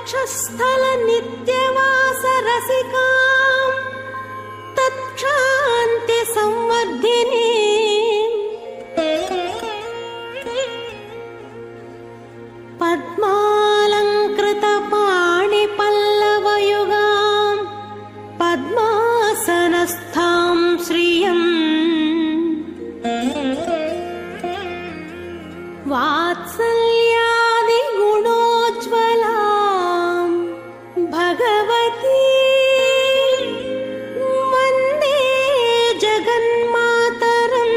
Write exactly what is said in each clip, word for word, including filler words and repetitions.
वक्षस्थल नित्यवास रसिकां तत्क्षान्ति संवर्धिनी पद्मालंकृत पाणि पल्लवयुगां पद्मासनस्थां श्रियं वात्सल्यादि गुणोज्ज्वलां भगवती वन्दे जगन्मातरम्।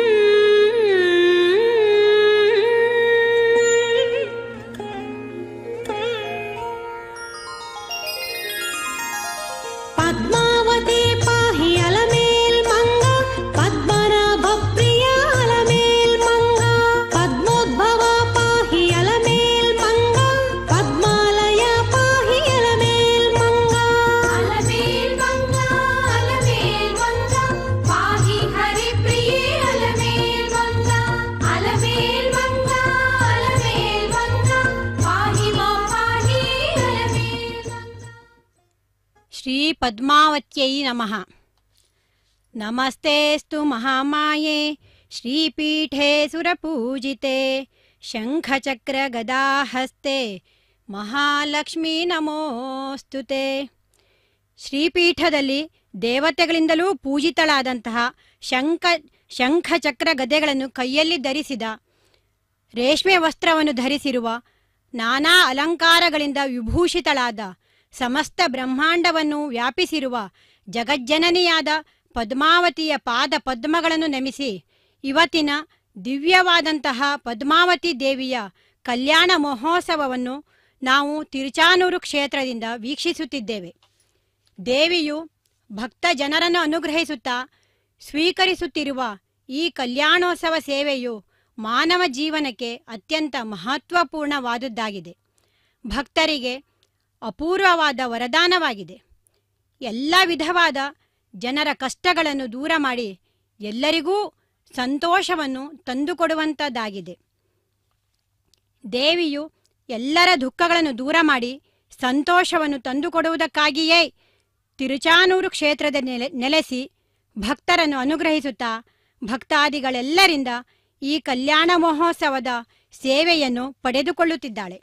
पद्मावती पाहि अलमेल मंगा पद्मनाभ प्रिय अलमेल मंगा पद्मोद्भव पाहि अलमेल मंगा पद्मालय पाहि अलमेल मंगा अलमेल मंगा अलमेल मंगा पाहि हरि प्रिय अलमेल मंगा अलमेल मंगा अलमेल मंगा पाहि मां पाहि अलमेल मंगा। श्री पद्मावत्यै नमः। नमस्तेस्तु महामाये श्रीपीठे सुरपूजिते शंखचक्र गदाहस्ते महालक्ष्मी नमोस्तुते। ಶ್ರೀಪೀಠದಲ್ಲಿ ದೇವತೆಗಳಿಂದಲೂ ಪೂಜಿತಳಾದಂತಹ ಶಂಖ ಶಂಖಚಕ್ರ ಗದೆಗಳನ್ನು ಕೈಯಲ್ಲಿ ಧರಿಸಿದ, ರೇಷ್ಮೆ ವಸ್ತ್ರವನ್ನು ಧರಿಸಿರುವ, ನಾನಾ ಅಲಂಕಾರಗಳಿಂದ ವಿಭೂಷಿತಳಾದ, ಸಮಸ್ತ ಬ್ರಹ್ಮಾಂಡವನ್ನು ವ್ಯಾಪಿಸಿರುವ ಜಗಜ್ಜನನಿಯಾದ ಪದ್ಮಾವತಿಯ ಪಾದ ಪದ್ಮಗಳನ್ನು ನಮಿಸಿ ಇವತ್ತಿನ ದಿವ್ಯವಾದಂತಹ ಪದ್ಮಾವತಿ ದೇವಿಯ ಕಲ್ಯಾಣ ಮಹೋತ್ಸವವನ್ನು ನಾವು ತಿರುಚಾನೂರು ಕ್ಷೇತ್ರದಿಂದ ವೀಕ್ಷಿಸುತ್ತಿದ್ದೇವೆ. ದೇವಿಯು ಭಕ್ತ ಜನರನ್ನು ಅನುಗ್ರಹಿಸುತ್ತಾ ಸ್ವೀಕರಿಸುತ್ತಿರುವ ಈ ಕಲ್ಯಾಣೋತ್ಸವ ಸೇವೆಯು ಮಾನವ ಜೀವನಕ್ಕೆ ಅತ್ಯಂತ ಮಹತ್ವಪೂರ್ಣವಾದುದಾಗಿದೆ. ಭಕ್ತರಿಗೆ ಅಪೂರ್ವವಾದ ವರದಾನವಾಗಿದೆ. ಎಲ್ಲ ವಿಧವಾದ ಜನರ ಕಷ್ಟಗಳನ್ನು ದೂರ ಮಾಡಿ ಎಲ್ಲರಿಗೂ ಸಂತೋಷವನ್ನು ತಂದುಕೊಡುವಂಥದ್ದಾಗಿದೆ. ದೇವಿಯು ಎಲ್ಲರ ದುಃಖಗಳನ್ನು ದೂರ ಮಾಡಿ ಸಂತೋಷವನ್ನು ತಂದುಕೊಡುವುದಕ್ಕಾಗಿಯೇ ತಿರುಚಾನೂರು ಕ್ಷೇತ್ರದ ನೆಲೆ ನೆಲೆಸಿ ಭಕ್ತರನ್ನು ಅನುಗ್ರಹಿಸುತ್ತಾ ಭಕ್ತಾದಿಗಳೆಲ್ಲರಿಂದ ಈ ಕಲ್ಯಾಣ ಮಹೋತ್ಸವದ ಸೇವೆಯನ್ನು ಪಡೆದುಕೊಳ್ಳುತ್ತಿದ್ದಾಳೆ.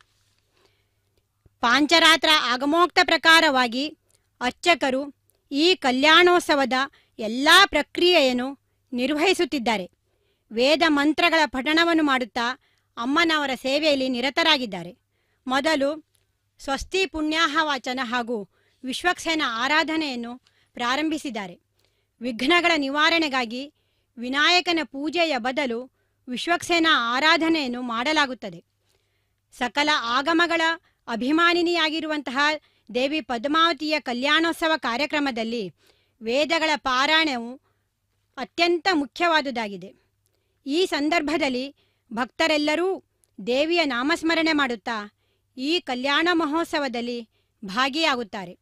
ಪಾಂಚರಾತ್ರ ಆಗಮೋಕ್ತ ಪ್ರಕಾರವಾಗಿ ಅರ್ಚಕರು ಈ ಕಲ್ಯಾಣೋತ್ಸವದ ಎಲ್ಲ ಪ್ರಕ್ರಿಯೆಯನ್ನು ನಿರ್ವಹಿಸುತ್ತಿದ್ದಾರೆ. ವೇದ ಮಂತ್ರಗಳ ಪಠಣವನ್ನು ಮಾಡುತ್ತಾ ಅಮ್ಮನವರ ಸೇವೆಯಲ್ಲಿ ನಿರತರಾಗಿದ್ದಾರೆ. ಮೊದಲು ಸ್ವಸ್ತಿ ಪುಣ್ಯಾಹವಾಚನ ಹಾಗೂ ವಿಶ್ವಕ್ಸೇನ ಆರಾಧನೆಯನ್ನು ಪ್ರಾರಂಭಿಸಿದ್ದಾರೆ. ವಿಘ್ನಗಳ ನಿವಾರಣೆಗಾಗಿ ವಿನಾಯಕನ ಪೂಜೆಯ ಬದಲು ವಿಶ್ವಕ್ಸೇನ ಆರಾಧನೆಯನ್ನು ಮಾಡಲಾಗುತ್ತದೆ. ಸಕಲ ಆಗಮಗಳ ಅಭಿಮಾನಿನಿಯಾಗಿರುವಂತಹ ದೇವಿ ಪದ್ಮಾವತಿಯ ಕಲ್ಯಾಣೋತ್ಸವ ಕಾರ್ಯಕ್ರಮದಲ್ಲಿ ವೇದಗಳ ಪಾರಾಯಣವು ಅತ್ಯಂತ ಮುಖ್ಯವಾದುದಾಗಿದೆ. ಈ ಸಂದರ್ಭದಲ್ಲಿ ಭಕ್ತರೆಲ್ಲರೂ ದೇವಿಯ ನಾಮಸ್ಮರಣೆ ಮಾಡುತ್ತಾ ಈ ಕಲ್ಯಾಣ ಮಹೋತ್ಸವದಲ್ಲಿ ಭಾಗಿಯಾಗುತ್ತಾರೆ.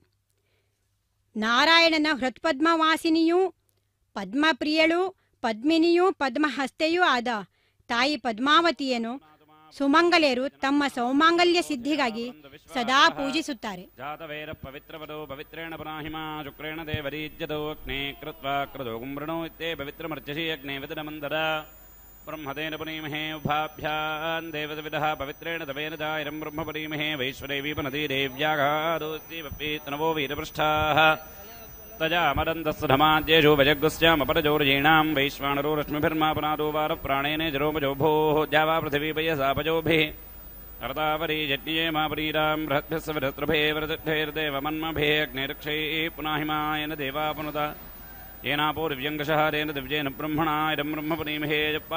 ನಾರಾಯಣನ ಹೃತ್ಪದ್ಮವಾಸಿನಿಯೂ ಪದ್ಮಪ್ರಿಯಳೂ ಪದ್ಮಿನಿಯೂ ಪದ್ಮಹಸ್ತೆಯೂ ಆದ ತಾಯಿ ಪದ್ಮಾವತಿಯನ್ನು ಸುಮಂಗಲೆಯರು ತಮ್ಮ ಸೌಮಾಂಗಲ್ಯ ಸಿದ್ಧಿಗಾಗಿ ಸದಾ ಪೂಜಿಸುತ್ತಾರೆ. ಜಾತವೇರ ಪವಿತ್ರವದೋ ಪವಿತ್ರೇಣ ಪುನಾಹಿಮಾ ಶುಕ್ರೇಣ ದೇವರೀಜ್ಯದೋ ಅಗ್ನೇ ಕೃತ್ವಾ ಕ್ರದೋ ಗುಂಬ್ರಣೋ ಇತ್ತೇ ಪವಿತ್ರಮರ್ಚಸಿ ಅಗ್ನೇ ವಿದನಮಂದರ ಬ್ರಹ್ಮದೇನ ಪುನೀಮಹೇ ಉಭಾಭ್ಯಾನ್ ದೇವದವಿದಃ ಪವಿತ್ರೇಣ ತವೇನ ದಾಯರಂ ಬ್ರಹ್ಮ ಪುನೀಮಹೇ ವೈಶ್ವರೈವೀಪನದಿ ದೇವ್ಯಾಗಾದೋಸ್ತಿ ವಪೀತನವೋ ವೀರಪೃಷ್ಠಾಃ ತಜಾಮದಂತಸ್ಸಧಮಾದ್ಯೇಷು ಭಜಗ್ಗುಸ್ಯಾಮಪರಜೋರ್ಜೀಣಾಂ ವೈಶ್ವಾನರೋ ರಶ್ಮಿಭಿರ್ಮಾಪನಾದೋ ವಾರ ಪ್ರಾಣೇನೆ ಜರೋಮಜೋ ಭೋಃ ಜಾವಾ ಪೃಥಿವೀಪಯಸಾಪಜೋಭಿಃ ಅರ್ತಾವರೀ ಜಜ್ಞಿಯೇ ಮಾಪರೀರಾಂ ಬೃಹದ್ಭಿಃ ಸವಿರಸ್ತ್ರಭೇ ವರದೃಢೇರ್ದೇವಮನ್ಮಭೇ ಅಗ್ನೇರಕ್ಷೈಃ ಪುನಾಹಿಮಾಯನ ದೇವಾಪನುತ येनापो दिव्यङ्कषः तेन दिव्येन ब्रह्मणा इदं ब्रह्मपुनीमहे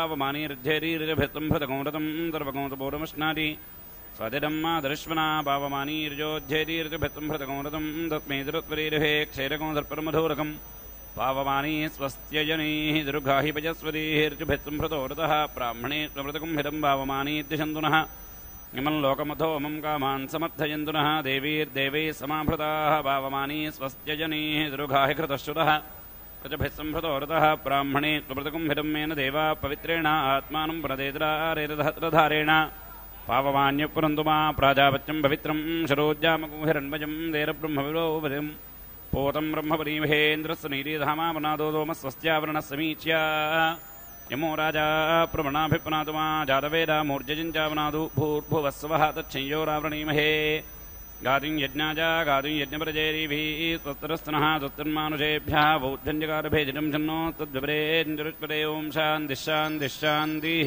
पावमानीर्ध्यैरीर्जभित्सम्भृतगौरतं दर्भगौतपूर्वमश्नाति स्वदिदं मादर्श्वना पावमानीर्जोध्यैरीर्जभित्सम्भृतगौरतं तस्मै दुरुत्वरीर्हे क्षैरगौदर्परमधोरकं पावमानी स्वस्त्यजनैः दुर्गाहि पजस्वतीर्जभित्सम्भृतोरतः ब्राह्मणे स्वमृतकं हितं पावमानीद्यशन्तुनः इमं लोकमथो मम कामान् समर्थयन्तुनः देवीर्देवैः समाभृताः पावमानी स्वस्त्यजनैः दुर्गाहि कृतश्रुतः प्रजभिस्सम्भृतोरतः ब्राह्मणे त्वमृतकं हितं येन देवा पवित्रेण आत्मानं प्रणदेतरारेतधारेण पावमान्युपुरन्तु मा प्राजापत्यं पवित्रं शरोज्जामकुहिरण्मजं देरब्रह्मविलोपरिं पोतं ब्रह्मपरीमहेन्द्रस्य नीरीधामावनादो दोमस्वस्त्यावरणः समीच्या यमो राजा प्रवणाभिप्नातु मा जातवेदामूर्जजिञ्चावनादु भूर्भुवस्वः तच्छंयोरावृणीमहे गादिं यज्ञाजा गादिं यज्ञप्रजेरीभिः स्वस्तिरस्तनः स्वस्तिर्मानुषेभ्यः बौद्धञ्जकारभेजनं जन्नो तद्विपरेञ्जरुत्परे ओं शान्तिः शान्तिः शान्तिः।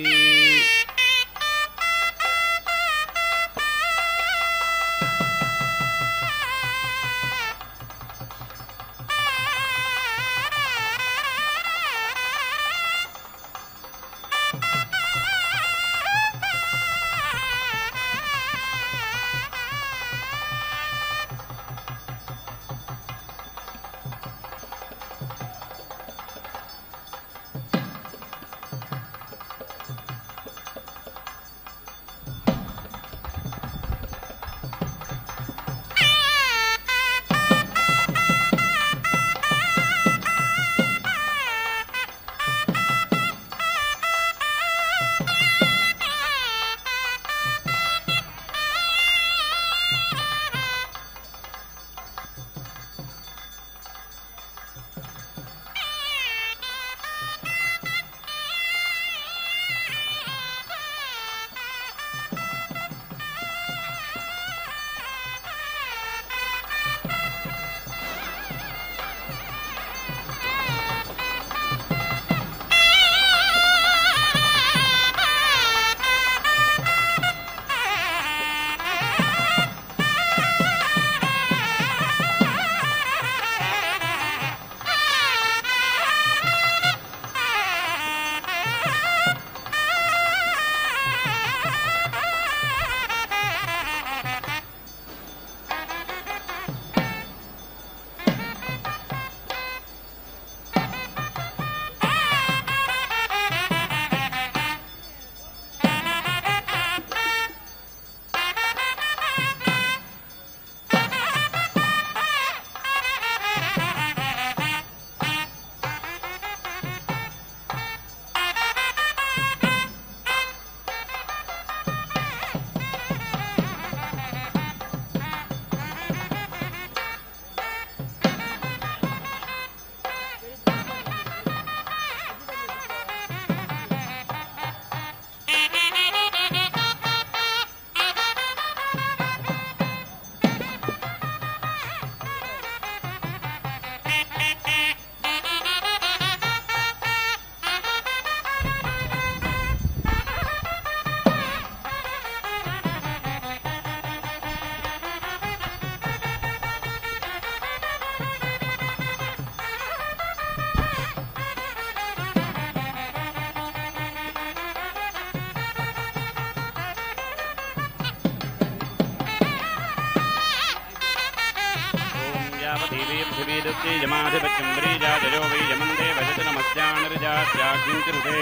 यमाधिपत्यं व्रीजाजयो वै यमन्दे भजति नमस्यानिर्जात्याग्निरुदे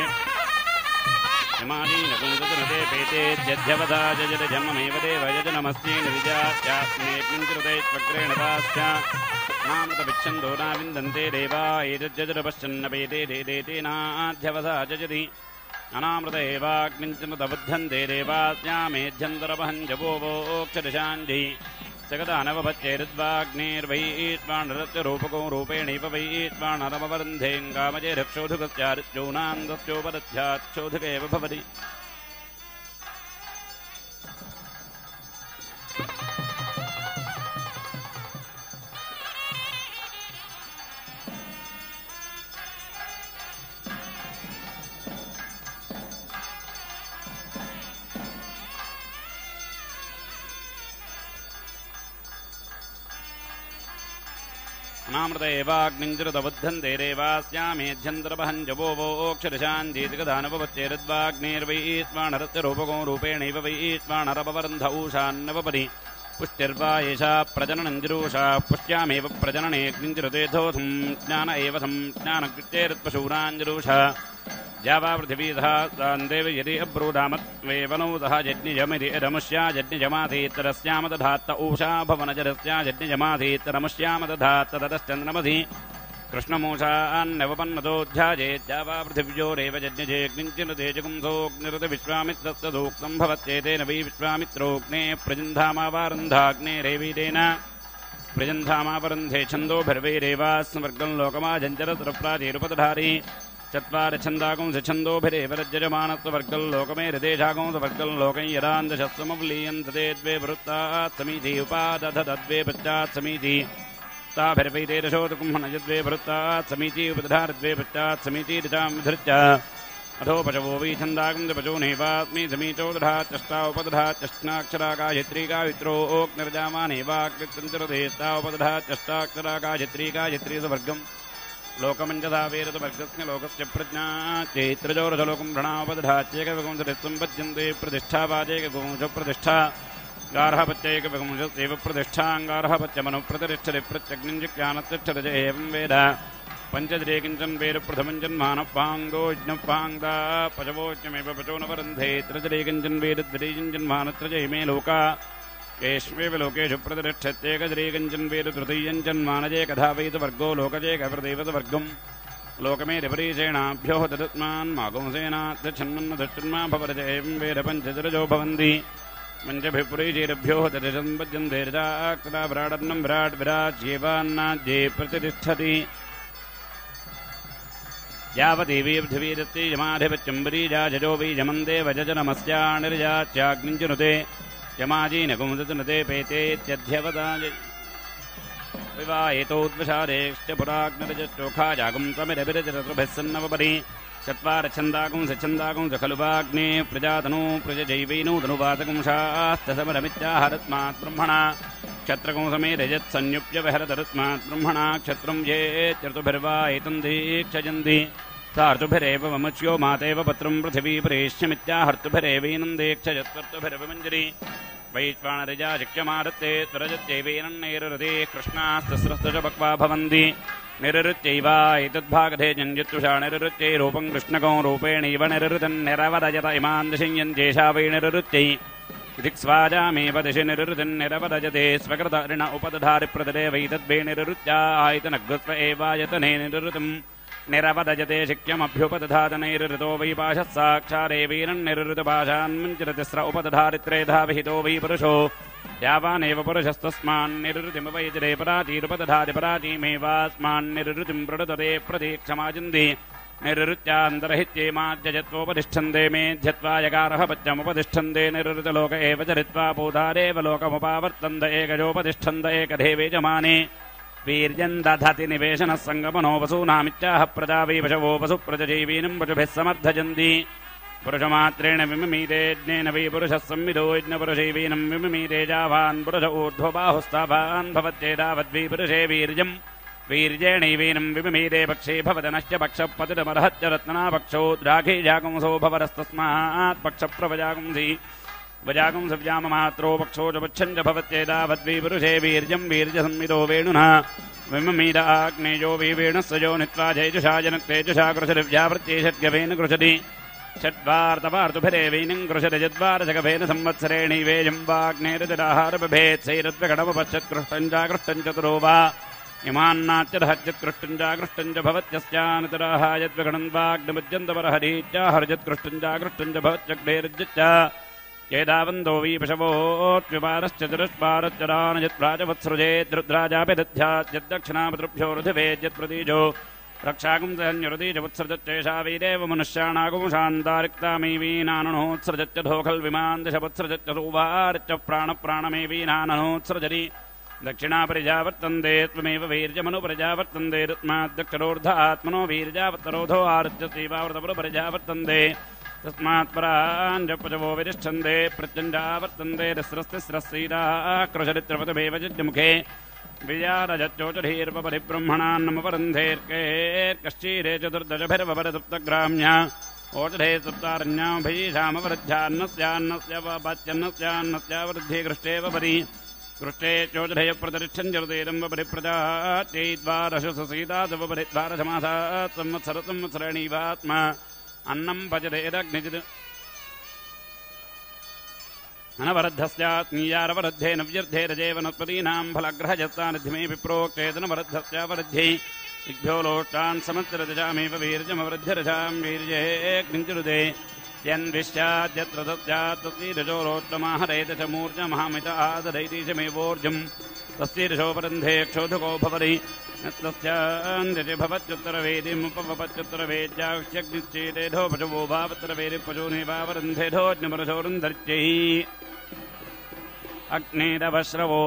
यमादीनकुन्दुरुदे पेतेत्यध्यवधा जजरजममेव दे भजति नमस्येनिर्जात्याग्नेऽग्निरुदे त्वग्रेण दास्य नामृतपिच्छन्दो नाविन्दन्ते देवा एतज्जजरपश्चन्न पेते देदेतेनाध्यवधा जजति अनामृत एवाग्निञ्चमृतबद्धन्ते देवास्यामेध्यन्तरपहञ्जवो वोक्षदशाञ्जि जगदानवभच्चैरुद्वाग्नेर्वैत्वाणरत्यरूपको रूपेणैव वैत्वाणरमवरुन्धेङ्गामजे रक्षोधुकस्यादित्योनान्दस्योपदध्याच्छोधुक एव भवति। अनामृत एवाग्निञ्जृतबद्धन्ते देवास्यामेध्यन्तरपहञ्जवो वोक्षदशाञ्जीतिगदानवच्चैरुद्वाग्नेर्वैत्वाणरत्यरूपको रूपेणैव वैत्वाणरपवरुन्धौषान्नवपरि पुष्टिर्वा एषा प्रजननञ्जुरूषा पुष्ट्यामेव प्रजननेऽग्निञ्जृतेऽथोऽथं ज्ञान एव थं ज्ञानकृत्यैरुत्पशूराञ्जुरूषा जावा पृथिवीधः तान्देव यदि अब्रूडामत्वेवनौतः जज्ञिजमिति रमुष्या जज्ञिजमाधीत्तरस्यामदधात्त ऊषा भवनजरस्या जज्ञिजमाधीत्तरमुष्यामदधात्त ततश्चन्द्रमधि कृष्णमूषान्नवपन्नतोऽध्यायेद्यावा पृथिव्योरेव जज्ञजेऽग्निञ्चिनुते जगुंसोऽग्निरुत विश्वामित्रस्तदोक्तम् भवत्येतेन वै विश्वामित्रोऽग्ने प्रजन्धामावारन्धाग्नेरेवीरेण प्रजन्धामावरुन्धे छन्दोभिर्वैरेवास्वर्गम् लोकमाजञ्जरतरप्राचीरुपदधारी चत्वारि छन्दागुंसि छन्दोभिरेव रज्यमानत्ववर्गम् लोकमे हृदेशागुंसवर्गम् लोकम् यदान्दशस्त्वमवलीयन्त ते द्वे वृत्तात् समीति उपादधद्वे पश्चात् समीति ताभिर्वैतेरशोतकुम्भनयद्वे वृत्तात् समीति उपदधारद्वे पश्चात् समीति ऋचाम् विधृत्य अधो पशवो वै छन्दागुंसि पशो नैवास्मि समीचो दधात्यष्टा उपदधात्यष्टाक्षरा गायत्री गायत्रोऽग्निर्जामानेवाकृत्यन्तरदेष्टा उपदधात्यष्टाक्षरा गायत्री गायत्री सवर्गम् लोकमञ्जसा वेरतवर्गस्य लोकस्य प्रज्ञा चैत्रजोरसलोकम् भृणापदधात्येकविगुंसरित्सम्पद्यन्ते प्रतिष्ठावाचेकगुंस प्रतिष्ठा गार्हपत्यैकविगुंसस्यैव प्रतिष्ठाङ्गार्हपत्यमनुप्रतिष्ठति प्रत्यग्निञ्जिज्ञानतिष्ठति एवं वेद पञ्चद्रे किञ्चन वेद प्रथमं जन्मानपाङ्गो यज्ञपाङ्गा पशवोज्ञमेव पचो न वरन्धे त्रिजरे किञ्चन वेद द्वितीयञ्जन्मानत्रजैमे लोका येष्वेव लोकेषु प्रतिष्ठत्येकजरे किञ्चन वेद तृतीयं जन्मानजेकधा वैतवर्गो लोकजेकवृदैवतवर्गम् लोकमे रिपरीषेणाभ्यो ददत्मान् मागुंसेनात्यच्छन्मन्नदच्छन्मा भवरज एवं वेद पञ्चजरजो भवन्ति पञ्चभिपुरीचेरभ्यो दशसम्पद्यन्ते रजाक्तदा विराडन्नं विराट् विराज्येवान्नाद्ये प्रतिष्ठति यावदेवी पृथिवीदत्ते यमाधिपत्यम्बरीजा जजो वै यमन्दे वजजनमस्यानिर्जाच्याग्निञ्जनुते यमाजीनकुमुदनुते पेतेत्यध्यवदा विवाहेतोद्विषादेश्च पुराग्निरजश्चोखा जागुंसमिरभिरजरतृभिः सन्नवपरि चत्वारि छन्दागुंसि छन्दागुंसि खलु वाग्ने प्रजातनु प्रजजैवैनूतनुवातकुंशास्तसमरमित्याहरत्मात् ब्रह्मणा क्षत्रकुंसमे रजत्संयुप्य विहरतरत्मात् ब्रह्मणा क्षत्रं ये चर्तुभिर्वा एतं दीक्षजन्ति सार्तुभिरेव ममुच्यो मातेव पत्रं पृथिवी प्रेष्यमित्याहर्तुभिरेवैनं दीक्षजत्कर्तुभिर्विमञ्जरी वैश्वानरजा शिक्ष्यमारत्ते त्वरजत्यैवेनन्नैररते कृष्णास्तस्रस्तच पक्वा भवन्ति निरृत्यैवा एतद्भागधे जञ्जित्तुषा निरृत्यै रूपं कृष्णकौ रूपेणैव निरृतन्निरवदयत इमान् दिशिञ्यन्त्येषा वै निरृत्यै दिक्स्वाजामेव दिशि निरृतन्निरवदयते स्वकृतऋण उपदधारि प्रदरे वैतद्वे निरृत्या आयतनग्रस्व एवायतने निरृतम् निरवदयते शिक्यमभ्युपदधातनैरृतो वै पाशः साक्षादेवीरन्निरृतपाशान्मञ्चरतिस्र उपदधारित्रेधा विहितो वै पुरुषो यावानेव पुरुषस्तस्मान्निरृतिमवैजरे परातीरुपदधाति परातीमेवास्मान्निरृतिं प्रणुदते प्रतीक्षमाजन्ति निरृत्यान्तरहित्येमाद्यजत्वोपतिष्ठन्ते मेध्यत्वा यकारः पत्यमुपतिष्ठन्ते निरृतलोक एव चरित्वा पूधारेव लोकमुपावर्तन्त एकजोपतिष्ठन्त एकधेवेजमाने वीर्यम् दधति निवेशनः सङ्गमनो वसूनामित्याह प्रजा वै पशवो वसुप्रजजैवीनम् पशुभिः समर्थजन्ति पुरुषमात्रेण विममीतेज्ञेन वै पुरुषः संविदो यज्ञपुरुषैवीनम् विममीते जावान् पुरुष ऊर्ध्वबाहुस्तावान् भवत्येतावद्वै पुरुषे वीर्यम् वीर्येणैवेनम् विममीते पक्षे भवदनश्च पक्षः पतितमर्हच्च रत्नापक्षो द्राघे जागुंसो भवरस्तस्मात् पक्षप्रवजागुंसि वजागुंसव्याममात्रो पक्षो च पुच्छम् च भवत्येतावद्वै पुरुषे वीर्यम् वीर्यसंविदो वेणुना विममीत आग्नेयो वै वेणुस्सजो नित्वा जयजुषा जनक्तेजुषा कृषदिव्यावृत्ये षड्गवेन कृषति षड्वार्तवार्तुभिरेवैनं कृषरजद्वारजगभेन संवत्सरेणैवेयं वाग्नेरजडाहारभेत्सैरद्वगणमपश्चत्कृष्टं चाकृष्टं चतुरो वा इमान्नात्यधहच्चत्कृष्टं चाकृष्टं च भवत्यस्यानुतराः यद्वगणं वाग्नमुद्यन्तपरहरीत्याहरजत्कृष्टं चाकृष्टं च भवत्यग्नेर्जच्च येदावन्दो वै पशवोऽत्विपारश्च चतुष्पारश्चरानजत्प्राजवत्सृजेद्रुद्राजापि दध्यात् यद्दक्षिणापतृभ्यो रुधिवेद्यत्प्रतीजो रक्षागुंसन्यरुदीजवत्सृजच्चैषा वैदेव मनुष्याणागुंशान्तारिक्तामेवीनाननोत्सृजच्च धोखल्विमान्दशवत्सृजच्च सोवार्च प्राणप्राणमेवीनाननोत्सृजति दक्षिणापरिजावर्तन्ते त्वमेव वीर्यमनुपरिजावर्तन्ते रत्माद्दक्षरोर्धात्मनो वीर्यावत्तरोधो आर्जस्यैवावृतपुरपरिजावर्तन्ते तस्मात् पराञ्जपजवो वितिष्ठन्ते प्रत्यञ्जावर्तन्ते तिस्रस्तिस्रस्सीताः कृशरित्रपतमेव जज्ञमुखे विजारजच्चोचधीर्वपरिब्रह्मणान्नमपरन्धेर्केर्कश्चीरे चतुर्दशभिर्वपरसप्तग्राम्या ओचधे सप्तारण्याभिषामवृद्ध्यान्नस्यान्नस्य वाच्यन्नस्यान्नस्यावृद्धिकृष्टेव परि कृष्टे चोचधेय प्रतिष्ठन् जरुतेरं वपरिप्रजात्यैद्वारशुसीतादवपरि द्वारसमासात् संवत्सर संवत्सरणीवात्मा अन्नं पचदेदग्निजित् अनवरद्धस्यात्मीयारवरद्धे नव्यर्धे रजे वनस्पतीनां फलग्रहजत्तानिधिमे विप्रोक्तेतनवरद्धस्यावरद्धे दिग्भ्यो लोष्टान् समत्रदजामेव वीर्यमवृद्धिरजाम् वीर्ये किञ्चिरुदे यन्विश्चाद्यत्र तस्यात् तस्तीरजो लोष्टमाहरेत च मूर्जमहामित आदरैति च मे वोर्जम् तस्तीरजो परन्धे क्षोधको भवरि तस्यान्त्यज भवत्युत्तरवेदिमुपवपत्युत्तरवेद्याक्ष्यग्निश्चेतेधो पशवो भावत्तरवेदि पशूनि वावरुन्धेधोज्ञमरसोरुन्धर्च्यै अग्नेरवश्रवो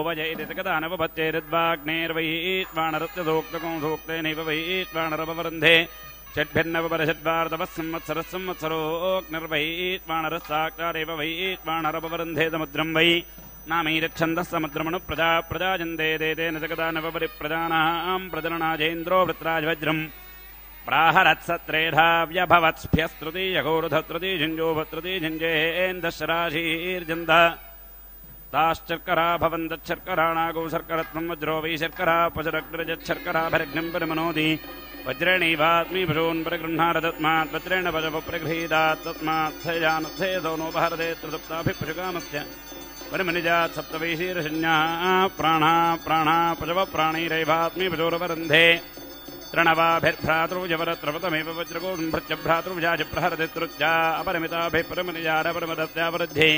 वजैरितकदानवपत्यैर्द्वाग्नेर्वैश्वाणरत्यदोक्तकौसोक्तेनैव वैश्वाणरववरुन्धे षड्भिन्नवपरषड्वार्धवः संवत्सरः संवत्सरोऽग्निर्वैश्वाणरः साक्षादेव वैश्वाणरववरुन्धे समुद्रम् वै नामैरच्छन्दः समुद्रमणु प्रजा प्रजाजन्दे देतेन जगदानवपरिप्रजानाम् प्रजननाजेन्द्रो वृत्राजवज्रम् प्राहरत्सत्रेधाव्यभवत्स्भ्यस्तृतीयघोरधत्रुती झिञ्जोभत्रुती झिञ्जेन्दशराशीर्जन्द ताश्चर्करा भवन्तच्छर्कराणागौ शर्करत्वम् वज्रो वै शर्करा पशरग्रजच्छर्कराभरग्निम् परिमनोति वज्रेणैवात्मी पशून् परिगृह्णारदत्मात् वज्रेण पशवप्रगृहीतात् तस्मात् सेजानत्सेदो नोपहरदे त्रिसप्ताभिः परिमनिजात् सप्तवैशीरशन्याः प्राणा प्राणा पशवप्राणैरैवात्मी पशोरवरन्धे तृणवाभिर्भ्रातृजवरत्रवतमेव वज्रगोभ्रत्यभ्रातृजाजिप्रहरदितृत्या अपरिमिताभिः परिमनिजारपरिमदत्यावरुद्धे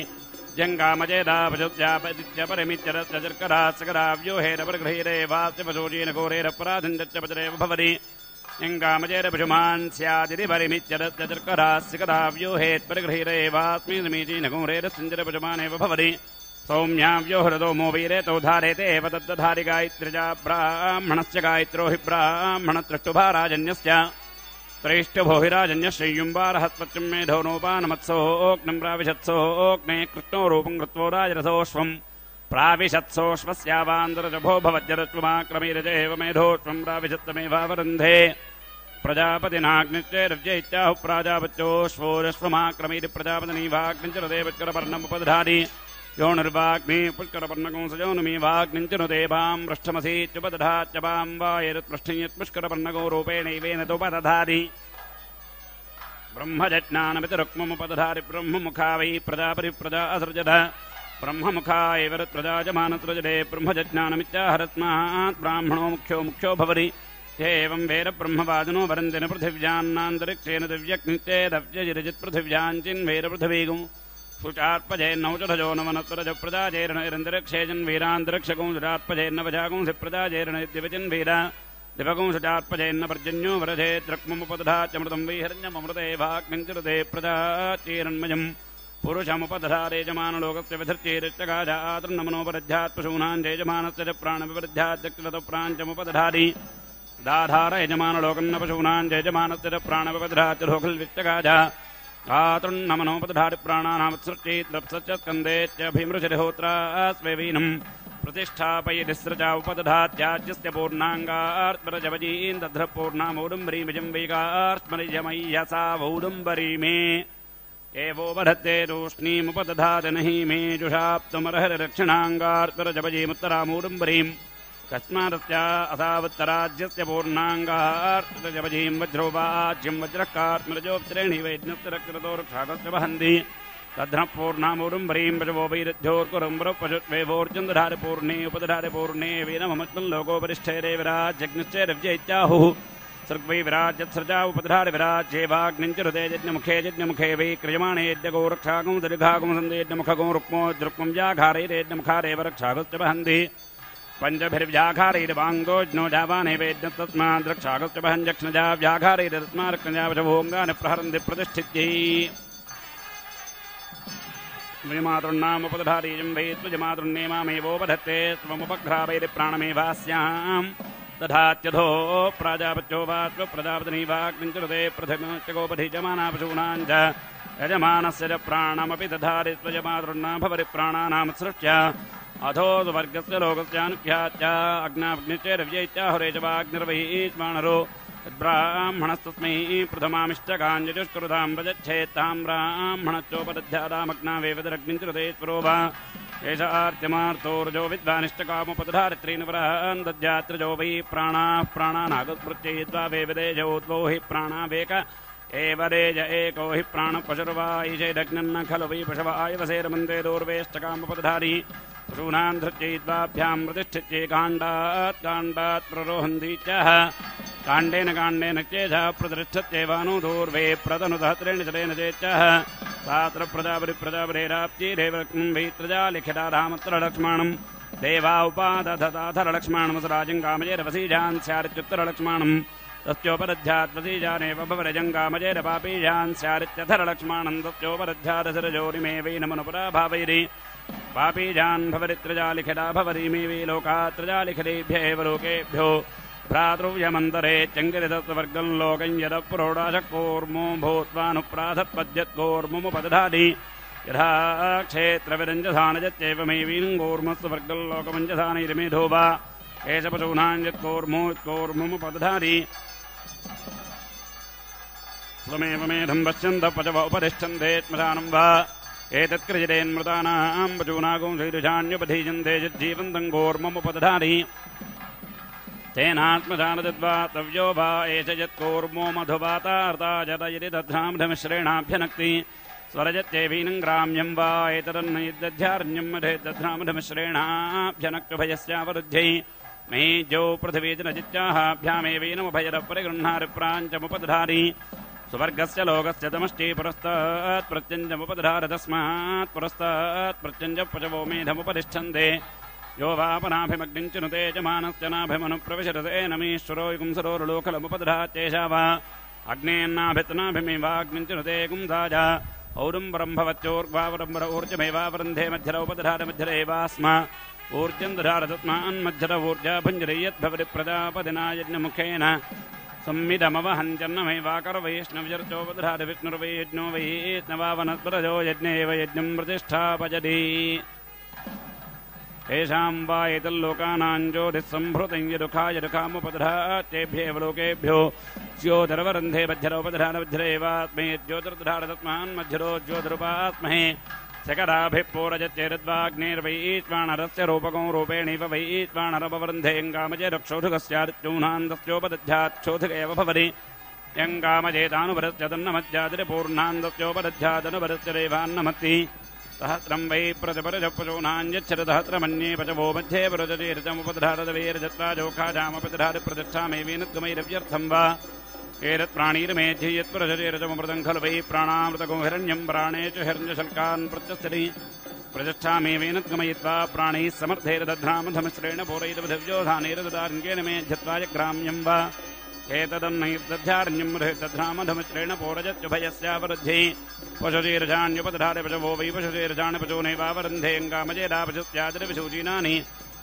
जङ्गामजेदापशुत्यापदित्यपरिमित्यरत्यजर्करात्सकराव्योहेरपरिगृहीरेवास्य पशोजीनघोरेरपराधञ्जत्यपचरेव भवति यङ्गामजेरपशुमान् स्यादिरिपरिमित्यरत्यजर्करास्सिकराव्योहेत्परिगृहीरेवास्मि समीचीनघोरेरसञ्जरपशुमानेव भवति सौम्याव्यो हृदो मो वीरेतो धारेते एव तद्दधारि गायत्र्यजा ब्राह्मणस्य गायत्रो हि ब्राह्मणत्रष्टुभा राजन्यस्य त्रैष्टभो हि राजन्यश्रय्युम्बारहत्वच्यम् मेधो नोपानमत्सोऽग्निम् प्राविशत्सोऽग्ने कृष्णो रूपम् कृत्वो राजरथोऽश्वम् प्राविशत्सोऽश्वस्यावान्तरजभो भवज्जरत्वमाक्रमीरजेव मेधोऽश्वम् प्राविशत्तमेवावरुन्धे प्रजापतिनाग्निश्चैरव्यैत्याहुः प्राजापत्योऽश्वोरश्वमाक्रमीति प्रजापतिनीवाग्निञ्चरदेवच्करपर्णमुपदधाति योनिर्वाग्नि पुष्करपर्णकंसयोनुमीवाग्निञ्चनुदेवाम् पृष्ठमसीत्युपदधात्यपाम् वायरुत्पृष्ठयत्पुष्करपर्णको रूपेणैवेन तोपदधाति ब्रह्मजज्ञानमिति रुक्ममुपदधाति ब्रह्ममुखा वै प्रजापरिप्रजा असृजत ब्रह्ममुखा एव प्रजाजमानसृजते ब्रह्मजज्ञानमित्याहरस्मात् ब्राह्मणो मुख्यो मुख्यो भवति एवम् वेद ब्रह्मवादिनो वरन्दिन पृथिव्यान्नान्तरिक्षेण दिव्यग्निश्चेदव्यजिरजित्पृथिव्याञ्चिन्वेद पृथिवीगुं शुचात्पजैर्नौचधजो नवनत्वरज प्रजाजेरणैरन्तरिक्षेजन् वीरान्तरिक्षगुंसुरात्पजैर्नवजागुंसि प्रजाजेरणैद्यवचिन्वीर दिवगुंसुचात्पजैर्न पर्जन्यो वरधे द्रक्ममुपदधात्यमृतम् वैहरण्यमृतेवाग्निञ्चरुते प्रजाचेरन्मयम् पुरुषमुपदधारे यजमानलोकस्य विधृत्यैरिष्टगाजातृन्नमनोपरध्यात् पशूनाम् यजमानस्य च प्राणविवृद्ध्यात्यक्तप्राञ्चमुपदधाति दाधार यजमानलोकन्न पशूनाम् यजमानस्य च प्राणविवृद्ध्यात् लोकल्वित्तगाजा आतृन्नमनोपदधाति प्राणानामुत्सृत्यैत्रप्सच्चस्कन्देत्यभिमृशरिहोत्रा स्वेवीनम् प्रतिष्ठापयदिस्रचा उपदधात्याज्यस्य पूर्णाङ्गार्त्मरजवजीन् दध्र पूर्णामौडुम्बरीमिजम् वैगार्त्मरिजमय्यसा वौडुम्बरीमे एवोपधत्ते तूष्णीमुपदधाति नहि मे जुषाप्तमर्हरदक्षिणाङ्गार्त्मरजवजीमुत्तरामौडुम्बरीम् कस्मादस्या असावुत्तराज्यस्य पूर्णाङ्गार्त्मरजवजीम् वज्रोपाज्यम् वज्रकार्त्मरजोत्तरेणि वैज्ञस्तरकृतो रक्षाकस्य वहन्ति तद्ध्नः पूर्णामौडुम्बरीम् पशवो वैरुद्ध्योर्कुरुम्बरपशुत्वेवोर्जन्दधारि पूर्णे उपदधारि पूर्णे वीरममत्मल्लोकोपरिष्ठैरे विराज्यग्निश्चैरव्यैत्याहुः सर्वै विराज्यत्सृजा उपदधारि विराज्येवाग्निञ्चरुते यज्ञमुखे यज्ञमुखे वै क्रियमाणे यज्ञगो रक्षागुं दीर्घागुं सन्धि यज्ञमुखगो रुक्मो द्रुक्मं व्याघारैर्यज्ञमुखारेव रक्षागश्च वहन्ति पञ्चभिर्व्याघारैर्वाङ्गोज्ञो जावानेवेद्यस्तस्माद् रक्षागश्च वहन् जक्ष्णजा व्याघारैरस्मारक्ष्णजा वशभोङ्गानि प्रहरन्ति प्रतिष्ठित्यै द्विमातृन्नामुपदधारीजं वै त्वजमातृन्नेमामेवोपधत्ते त्वमुपघ्रावैरि प्राणमेवास्याम् दधात्यधो प्राजापत्यो वा त्वप्रजापतिनीवाग्निञ्चरुते पृथगोपधिजमाना पशूनाम् च यजमानस्य च प्राणमपि दधारि त्वजमातृन्ना भवति प्राणानामुत्सृत्य अधो वर्गस्य लोकस्यानुख्यात्य अग्नाग्निश्चैरव्यैत्याहुरेजवाग्निर्वैश्वानरो ब्राह्मणस्तस्मै प्रथमामिष्टकान् यजुष्कुरुताम् व्रजच्छेत्ताम् ब्राह्मणश्चोपदध्यादामग्नावेवदरग्निञ्चरुतेश्वरो वा एष आर्त्यमार्तोर्जो विद्वानिष्टकामुपदधारित्रीन् वरान् दद्यात्रजो वै प्राणाः प्राणानागस्मृत्यैद्वा वेवदेजो द्वौ हि प्राणावेक एव रेज एको हि प्राणपशुर्वा ईशैरग्नन्न खलु वै पशव आयवसेरमन्दे दोर्वेष्टकामुपदधारी पशूनाम् धृत्यैद्वाभ्याम् प्रतिष्ठित्यै काण्डात् काण्डात् प्ररोहन्ति च काण्डेन काण्डेन चेषः प्रतिष्ठत्येवानु दूर्वे प्रदनुदहत्रेण चलेन चेच्छः सात्र प्रजापरि प्रजापरेराप्तिरेवक्ष्मं वैत्रजा लिखिता रामत्र लक्ष्मणम् देवा उपादधताथर लक्ष्मणम् सुराजम् कामजेरवसीजान् स्यारित्युत्तर लक्ष्मणम् तस्योपरध्यात्वसीजानेव भवरजम् कामजेरपापीजान् स्यारित्यथर लक्ष्मणम् तस्योपरध्यादशरजोरिमे वै नमनुपरा भावैरि पापीजान् भवरित्रजा लिखिता भवरीमे वै लोकात्रजालिखितेभ्येव लोकेभ्यो भ्रातृव्यमन्तरे चङ्गिरिदत्तवर्गम् लोकम् यदप्रोडाशकोर्मो भूत्वानुप्राधत्पद्यत्कोर्मुपदधाति यथा क्षेत्रविरञ्जधानजत्येवमेवीङ्गोर्मस्तु वर्गम् लोकमञ्जधानैर्मेधो वा एष पशूनाम् यत्कोर्मो यत्कोर्मुपदधाति स्वमेव मेधम् पश्यन्तः पचव उपतिष्ठन्ते श्मशानम् वा एतत्क्रियतेन्मृतानाम् पशूनागुंसैरुषाण्युपधीयन्ते यज्जीवन्तम् गोर्ममुपदधाति तेनात्मजानदद्वा तव्यो वा एष यत्कोर्मो मधुवातार्ता जत यदि दध्नामधमिश्रेणाभ्यनक्ति स्वरजत्येवीनम् ग्राम्यम् वा एतदन्नयद्दध्यारण्यम् मधेदध्नामधमिश्रेणाभ्यनक्तुभयस्यावरुद्ध्यै मेजो पृथिवीजनजित्याहाभ्यामेवीनमुभयरः परिगृह्णारि प्राञ्चमुपदधारि सुवर्गस्य लोकस्य तमष्टि पुरस्तात् प्रत्यञ्जमुपदधार तस्मात् पुरस्तात् प्रत्यञ्ज पचवो मेधमुपतिष्ठन्ते यो वापनाभिमग्निञ्चनुते यजमानस्य नाभिमनुप्रविशरते नमीश्वरो युगुंसरोरुलोकलमुपदधात्येषा वा अग्नेन्नाभित्नाभिमेवाग्निञ्चनुते गुंसाज औरुम्बरम् भवत्योर्ग्वावरम्बर ऊर्जमेवावरुन्धे मध्यर उपदधार मध्यरेवास्म ऊर्जम् दधार तस्मान्मध्यर ऊर्जा भञ्जरयद्भवति प्रजापदिना यज्ञमुखेन संमिदमवहञ्जन्नमेवाकर वैष्णव्यर्चोपदधार विष्णुर्वै यज्ञो वैष्णवावनस्परजो यज्ञेव यज्ञम् प्रतिष्ठापयति तेषाम् वा एतल्लोकानाम् ज्योतिःसम्भृतम् यदुखाय दुःखामुपदधात्येभ्येव लोकेभ्यो ज्योतिर्वरुन्धे मध्यरोपदधानमध्यरेवात्मे ज्योतिर्दधार तस्मान्मध्यरो ज्योतिरुपात्महे शकराभिः पूरजत्येरद्वाग्नेर्वैश्वानरस्य रूपको रूपेणैव वैश्वानरपवरुन्धेऽङ्गामजे रक्षोधुकस्यादित्यूनान्दस्योपदध्यात् क्षोधुक एव भवति यङ्गामजेतानुवरस्य तन्नमध्यादिरिपूर्णान्दस्योपदध्यादनुवरस्य देवान्नमत्ति सहस्रम् वै प्रतिपरजपशूनाञ्यच्छरदहस्रमन्ये पचवो मध्ये पुरजतीरजमुपदधारदवेरजत्राजोखाजामपदधारि प्रतिष्ठामेवेनुद्गमैरव्यर्थम् वा एतत्प्राणीर्मेध्ये यत्पुरजतीरजमुपृतम् खलु वै प्राणामृतको हिरण्यम् प्राणे च हिरण्यशल्कान् प्रत्यस्ति प्रतिष्ठामेवेनुद्गमयित्वा प्राणैः समर्थैरदध्नामधमिश्रेण पूरयितपृथिव्योधानैरददारण्येन मेध्यत्वाय ग्राम्यम् वा एतदन्नैर्दध्यारण्यम् दध्नामधमिश्रेण पूरजत्युभयस्यावरुध्ये पशुचीरजान्युपदधारे पशवो वै पशुचीरजान् पशूनैवावरुन्धेऽङ्गामजेदापशुत्यादिरविशूचीनानि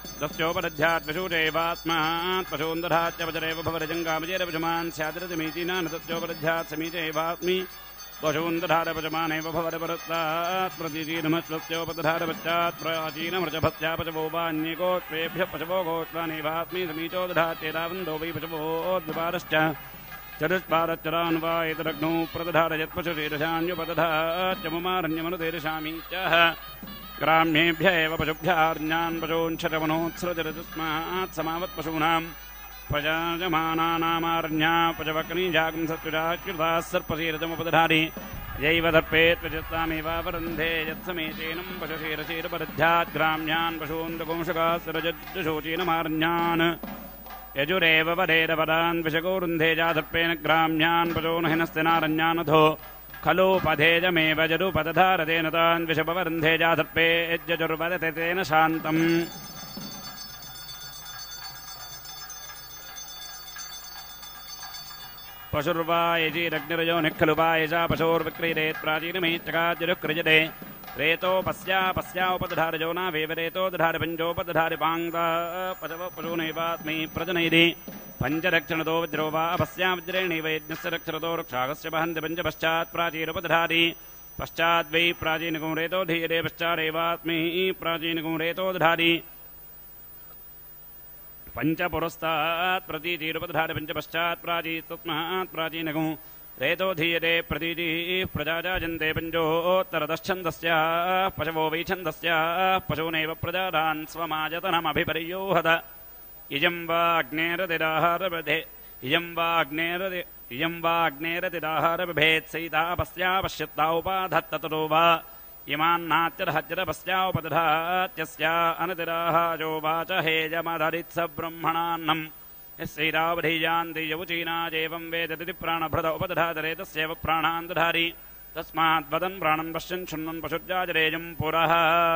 तस्योपदध्यात्पशूचैवात्मात् पशून्दधाच्च पचरेव भवरजङ्गामजेरपशुमान् स्यादिरतिमीचीनान् तस्योपदध्यात् समीचैवात्मि पशून्दधार पचमानेव भवरपरत्तात् प्रतीचीनमश्वस्योपदधार पश्चात् प्राचीनमृजभस्या पचवो वान्ये गोत्वेभ्यः पचवो गोत्वानेवात्मि समीचो दधात्येतावन्दो वै पचवोद्विपारश्च चतुष्पादच्चरान् वा एतदग्नौ प्रदधार यत्पशुशीर्षान्युपदधाच्च मुमारण्यमनुतीर्षामि च ग्राम्येभ्य एव पशुभ्यार्ण्यान् पशूञ्छटमनोत्सृजरतस्मात् समावत्पशूनाम् प्रजाजमानानामारण्या पचवक्नीजागं सत्युराकृताः सर्पशीरजमुपदधारि यैव दर्पेत्वचित्तामेवावरुन्धे यत्समेचेनम् पशुशीरशीरपदध्यात् ग्राम्यान् पशून्दगुंशकास्त्रजशोचीनमारण्यान् यजुरेव वदेरपदान् विशगोरुन्धे जादर्पेण ग्राम्यान् पशूनहिनस्तिनारण्यानधो खलु पधेजमेव जरुपदधारतेन तान् विषपवरुन्धे जादर्पे यज्जजुर्वदते तेन शान्तम् पशुर्वा यजीरग्निरजो निःखलु वा यजा पशोर्विक्रीरेत् प्राचीनमेत्यकाद्यरुक्रियते रेतो पस्या पस्या उपदधारजो नावेव रेतो दधारि पञ्चोपदधारि पाङ्गा पशव पशूनैवात्मै प्रजनैरि पञ्चरक्षणतो वज्रो वा अपस्या वज्रेणैव यज्ञस्य रक्षरतो रक्षागस्य वहन्ति पञ्च पश्चात् प्राचीनोपदधारि पश्चाद्वै प्राचीनकं रेतो धीयते पश्चादेवात्मै प्राचीनकं रेतो दधारि पञ्चपुरस्तात् प्रतीचीरुपदधारि पञ्च पश्चात् प्राचीतस्मात् प्राचीनकं रेतो धीयते प्रतीचीः प्रजाजायन्ते पञ्चोत्तरदश्छन्दस्याः पशवो वै छन्दस्याः पशूनेव प्रजादान् स्वमाजतनमभिपर्योहत इयं वा अग्नेरतिदाहारबधे इयं वा अग्नेरति इयं वा अग्नेरतिदाहारबिभेत्सैता पस्या पश्यत्ता उपाधत्ततो वा इमान्नात्यर्हत्यपस्यापदधात्यस्या अनतिराहाजो वाच हेजमधरित्स ब्रह्मणान्नम् यस्यैरावधीयान्ति यवुचीनाजेवं वेदति प्राणभृत उपदधातरे तस्यैव प्राणान्तधारी तस्मात् वदन् प्राणं पश्यन् शृण्वन् पशुर्जाजरेजं पुरः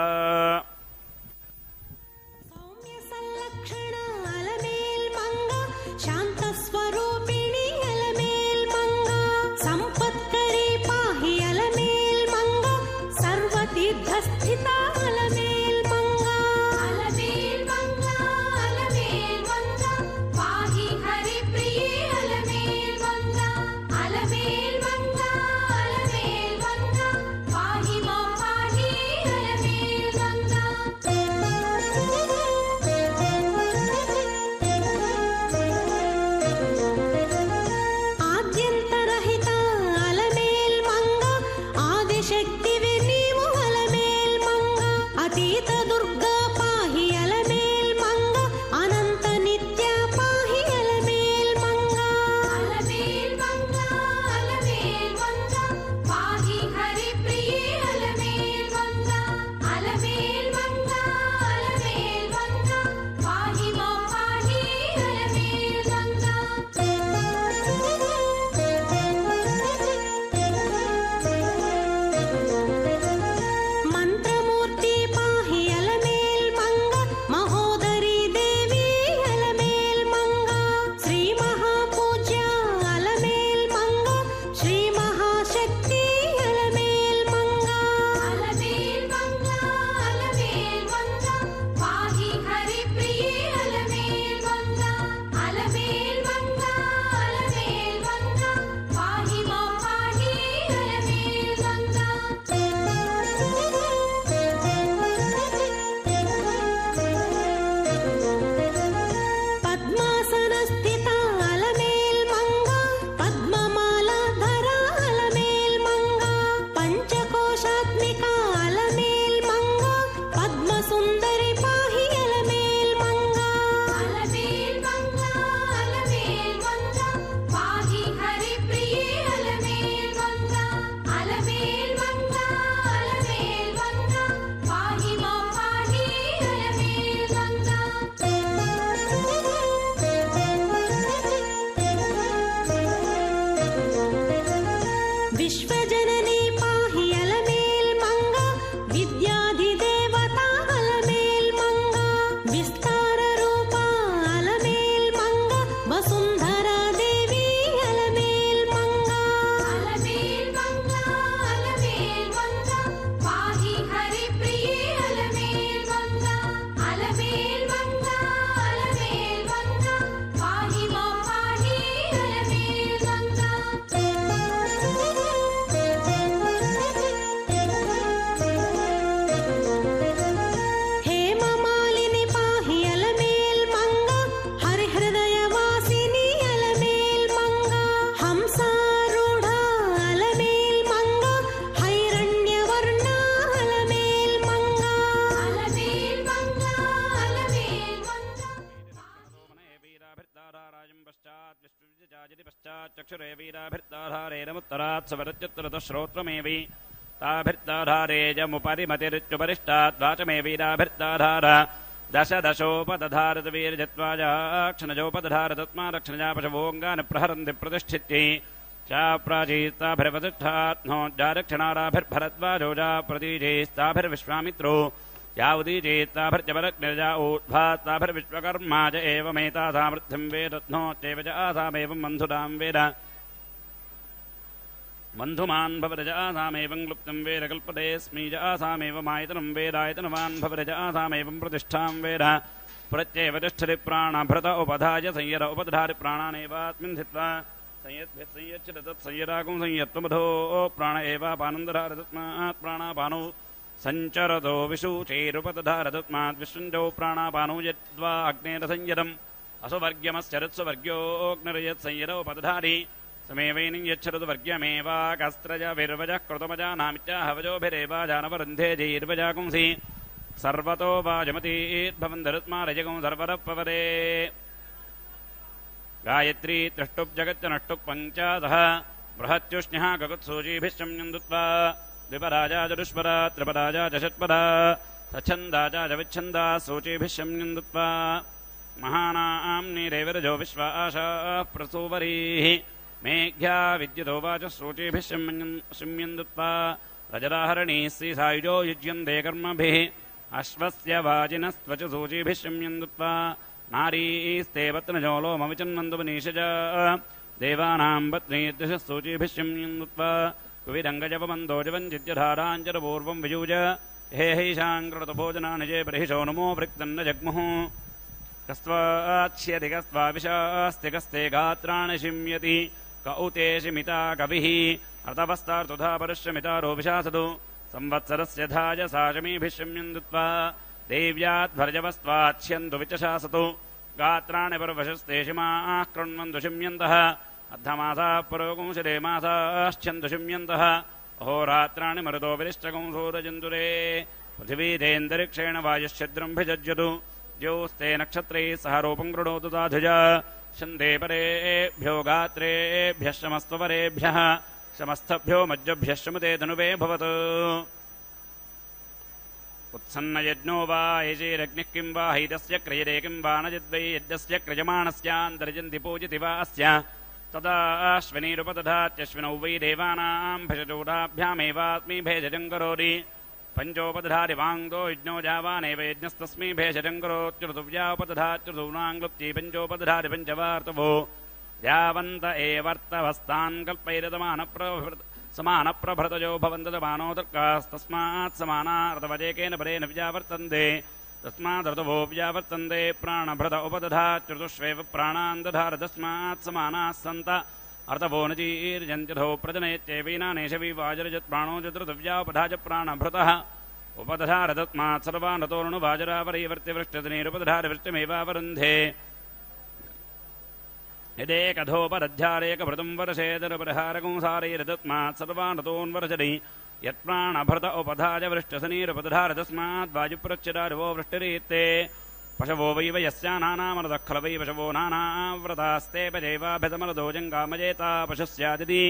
चक्षुरे वीराभिर्ताधारेणमुत्तरात् सवरच्युत्तरतश्रोत्रमेवि ताभिर्ताधारेजमुपरिमतिरित्युपरिष्टात् वाचमे वीराभिर्ताधार दश दशोपदधारतवीर्जत्वाजाक्षणजोपदधार तस्मादक्षणजा पशवोऽङ्गानि प्रहरन्ति प्रतिष्ठित्यै चाप्राचीस्ताभिर्वतिष्ठात्नो जादक्षिणाराभिर्भरद्वाजोजा प्रतीजैस्ताभिर्विश्वामित्रो यावदीजेत्ताभिर्जबलग्निर्जा ऊर्ध्वास्ताभिर्विश्वकर्मा च एवमेतासामृद्धिं वेदत्नो चैव च आसामेवं बन्धुरां वेद बन्धुमान् भवरज आसामेवं क्लुप्तं वेद कल्पतेऽस्मि च आसामेवमायतनं वेदायतनवान् भवरज आसामेवं प्रतिष्ठां वेद प्रत्येव तिष्ठति प्राणभृत उपधाय संयत उपदधारि प्राणानेवास्मिन् स्थित्वा संयद्भिः संयच्छति तत्संयदागुं संयत्वमधो प्राण एवापानन्दधार तस्मात् प्राणापानौ संचरतो विशूचैरुपदधार तस्मात् विशुञ्जौ प्राणापानौ यद्वा अग्नेरसंयतम् असुवर्ग्यमश्चरत्सुवर्ग्योऽग्निर्यत्संयतोपदधारि समेवैनं यच्छरतु वर्ग्यमेवाकस्त्रज विर्वजः कृतमजानामित्याहवजोभिरेवा जानवरुन्धे जैर्वजाकुंसि सर्वतो वाजमतीर्भवन्तरुत्मारजगुं सर्वरपवरे गायत्री त्रिष्टुप् जगच्च नष्टुप् पञ्चादः बृहत्युष्ण्यः गगत्सूचीभिः संयन्दुत्वा द्विपराजा च दुष्परा त्रिपराजा च षट्परा सच्छन्दा च विच्छन्दा सूचीभिः संयन्दुत्वा महानाम्निरेविरजो विश्वाशाः प्रसूवरीः मेघ्या विद्युतो वाच श्रोचेभिः शिम्यन्दुत्वा रजराहरणीः श्रीसायुजो युज्यन्ते कर्मभिः अश्वस्य वाजिनस्त्वच सूचीभिः शिम्यन्दुत्वा नारीस्ते पत्नजो लोमविचन्वन्तु विनीशज देवानाम् पत्नीर्दशः सूचीभिः शिम्यन्दुत्वा कुविरङ्गजपमन्दो जवञ्जित्यधाराञ्चरपूर्वम् वियूज हे हैषाम् कृतभोजनानि जे बर्हिषो नमो वृक्तन्न जग्मुः कस्त्वाच्छ्यधिकस्त्वाविशास्ति कस्ते गात्राणि शिम्यति क उतेशिमिता कविः अर्थवस्तार्थुधा परश्यमितारो विशासतु संवत्सरस्य धाय साशमीभिः शिम्यन्दुत्वा देव्याध्वर्जवस्त्वाच्छ्यन्तु विचशासतु गात्राणि पर्वशस्ते शिमाः कृण्वन्तु शिम्यन्तः अर्धमासाः पुरोगुंशदे मासाश्छन्तु शिम्यन्तः अहोरात्राणि मरुतो विरिष्टगुंसूरजन्तुरे पृथिवीदेन्दरिक्षेण वायुश्छिद्रम् भिजज्यतु ज्योस्ते नक्षत्रैः सह रूपम् कृणोतु ताधुज शन्दे परेभ्यो गात्रेभ्यः शमस्त्वपरेभ्यः शमस्थभ्यो मज्जभ्यः शमते धनुवे भवतु उत्सन्नयज्ञो वा यजेरग्निः किम् वा हैतस्य क्रियते किम् वा न यद्वै यज्ञस्य क्रियमाणस्यान्तर्जन्ति पूजिति वा अस्य तदा अश्विनीरुपदधात्यश्विनौ वै देवानाम् भजचूडाभ्यामेवात्मी भेजजम् करोति पञ्चोपदधाति वाङ्गो यज्ञो जावानेव यज्ञस्तस्मै भेषजम् करोत्युर्तुव्यापदधात्युर्तूनाङ्क्लुप्ति पञ्चोपदधाति पञ्चवार्तवो यावन्त एवर्तवस्तान् कल्पैरतमानप्रभृतजो भवन्तमानो तर्कास्तस्मात् समानार्तवजेकेन परेण व्यावर्तन्ते तस्मादर्तवो व्यावर्तन्ते प्राणभृत उपदधात्युर्तुष्वेव प्राणान् दधार तस्मात् समानाः सन्त अर्थवो न जीर्यन्त्यथो प्रजनयत्येवैनानेशविवाजरजत् प्राणो चतुर्दव्यापधाज प्राणभृतः उपदधार तस्मात् सर्वान् रतोर्णुवाजरावरीवर्तिवृष्टितनीरुपदधार वृष्टिमेवावरुन्धे यदेकथोपदध्यारेकभृतम् वर्षेदरपरिहारगुंसारैरतस्मात् सर्वान् रतोन्वर्षति यत्प्राणभृत उपधाज वृष्टिसनीरुपदधार तस्मात् वायुप्रच्युरारवो वृष्टिरीत्ते पशवो वै वयस्यानानामरदखल वै पशवो नानाव्रतास्ते पजैवाभ्यतमरदो जङ्गामजेता पशुस्यादिति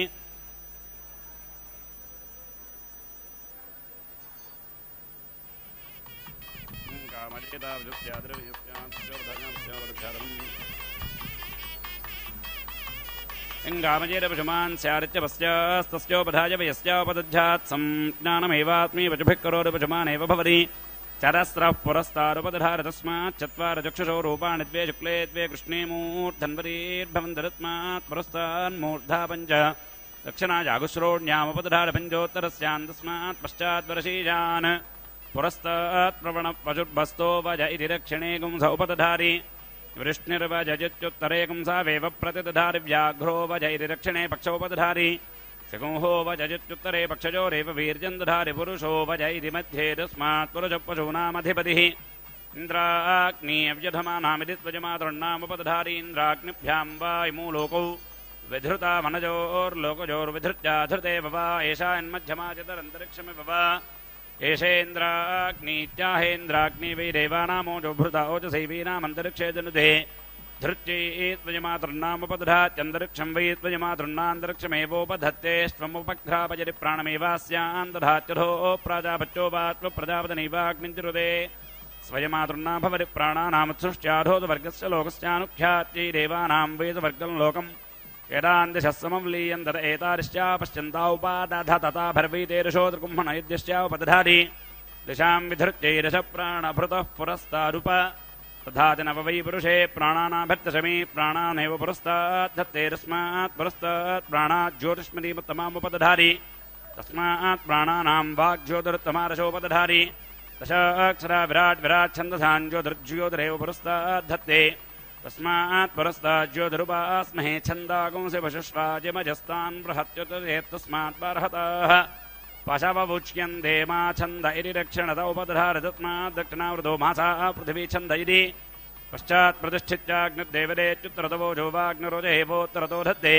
लिङ्गामजेत पशुमान् स्यारित्यपस्यास्तस्योपधाय वयस्यापदध्यात् संज्ञानमेवात्मी पशुभिः करोति पशुमानेव भवति चरस्रः पुरस्तारुपदधार तस्मात् चत्वारचक्षुषो रूपाणि द्वे शुक्ले द्वे कृष्णे मूर्धन्वरीर्भवन्तरस्मात् पुरस्तान्मूर्धा पञ्च दक्षिणाजागुश्रोण्यामुपदधार पञ्चोत्तरस्यान् तस्मात् पश्चाद्वरशीजान् पुरस्तात् प्रवणपशुर्भस्तो वज इति दक्षिणे गुंस उपदधारि वृष्णिर्वजत्युत्तरे गुंसावेव प्रतिदधारि व्याघ्रो वज इति दक्षिणे पक्षोपदधारि सिंहो वजत्युत्तरे पक्षजोरेव वीर्यम् दधारि पुरुषो वज इति मध्ये तस्मात् पुरुषः पशूनामधिपतिः इन्द्राग्निव्यधमानामिति त्वजमातृण्णामुपदधारि इन्द्राग्निभ्याम् वा इमूलोकौ विधृता वनजोर्लोकजोर्विधृत्या धृतेव वा एषा यन्मध्यमा चतरन्तरिक्षमिव वा एषेन्द्राग्नीत्याहेन्द्राग्नि वै देवानामोजो भृता ओजसैवीनामन्तरिक्षे जनुते धृत्यै त्वजमातृन्नामुपदधात्यन्तरिक्षम् वै त्वजमातृन्नान्तरिक्षमेवोपधत्ते स्वमुपघ्रापजरि प्राणमेवास्यान् दधात्यधो प्राजापत्यो वा त्वप्रजापतनैवाग्निञ्चरुते स्वयमातृन्ना भवति प्राणानामुत्सृष्ट्याधोतवर्गस्य लोकस्यानुख्यात्यै देवानाम् वेदवर्गम् लोकम् यदान्दिशः समव्लीयन्तत एतारिश्चापश्यन्ता उपादधतता भर्वीतेरुषो दृकुम्भण यद्यश्चापदधाति दिशाम् विधृत्यैरश प्राणभृतः पुरस्तारुप तथा नव वै पुरुषे प्राणानाभर्तशमी प्राणानेव पुरस्तात् धत्तेरस्मात् पुरस्तात् प्राणात् ज्योतिष्मतीमुत्तमामुपदधारि तस्मात् प्राणानाम् वाग्ज्योतिरुत्तमारशोपदधारि दशाक्षरा विराट् विराट् छन्दसान् ज्योतिर्ज्योतिरेव पुरस्तात् धत्ते तस्मात् पुरस्तात् ज्योतिरुपास्महे छन्दागुंसि पशुष्वाजिमजस्तान् बृहत्युतरेत्तस्मात् बर्हतः पशववुच्यन्ते मा छन्द इति रक्षणत उपदधार तस्मात् दक्षिणावृतो मासाः पृथिवी छन्द इति पश्चात् प्रतिष्ठित्याग्निर्देवदेत्युत्तरतवोजो वाग्निरोजहेवोत्तरतो धत्ते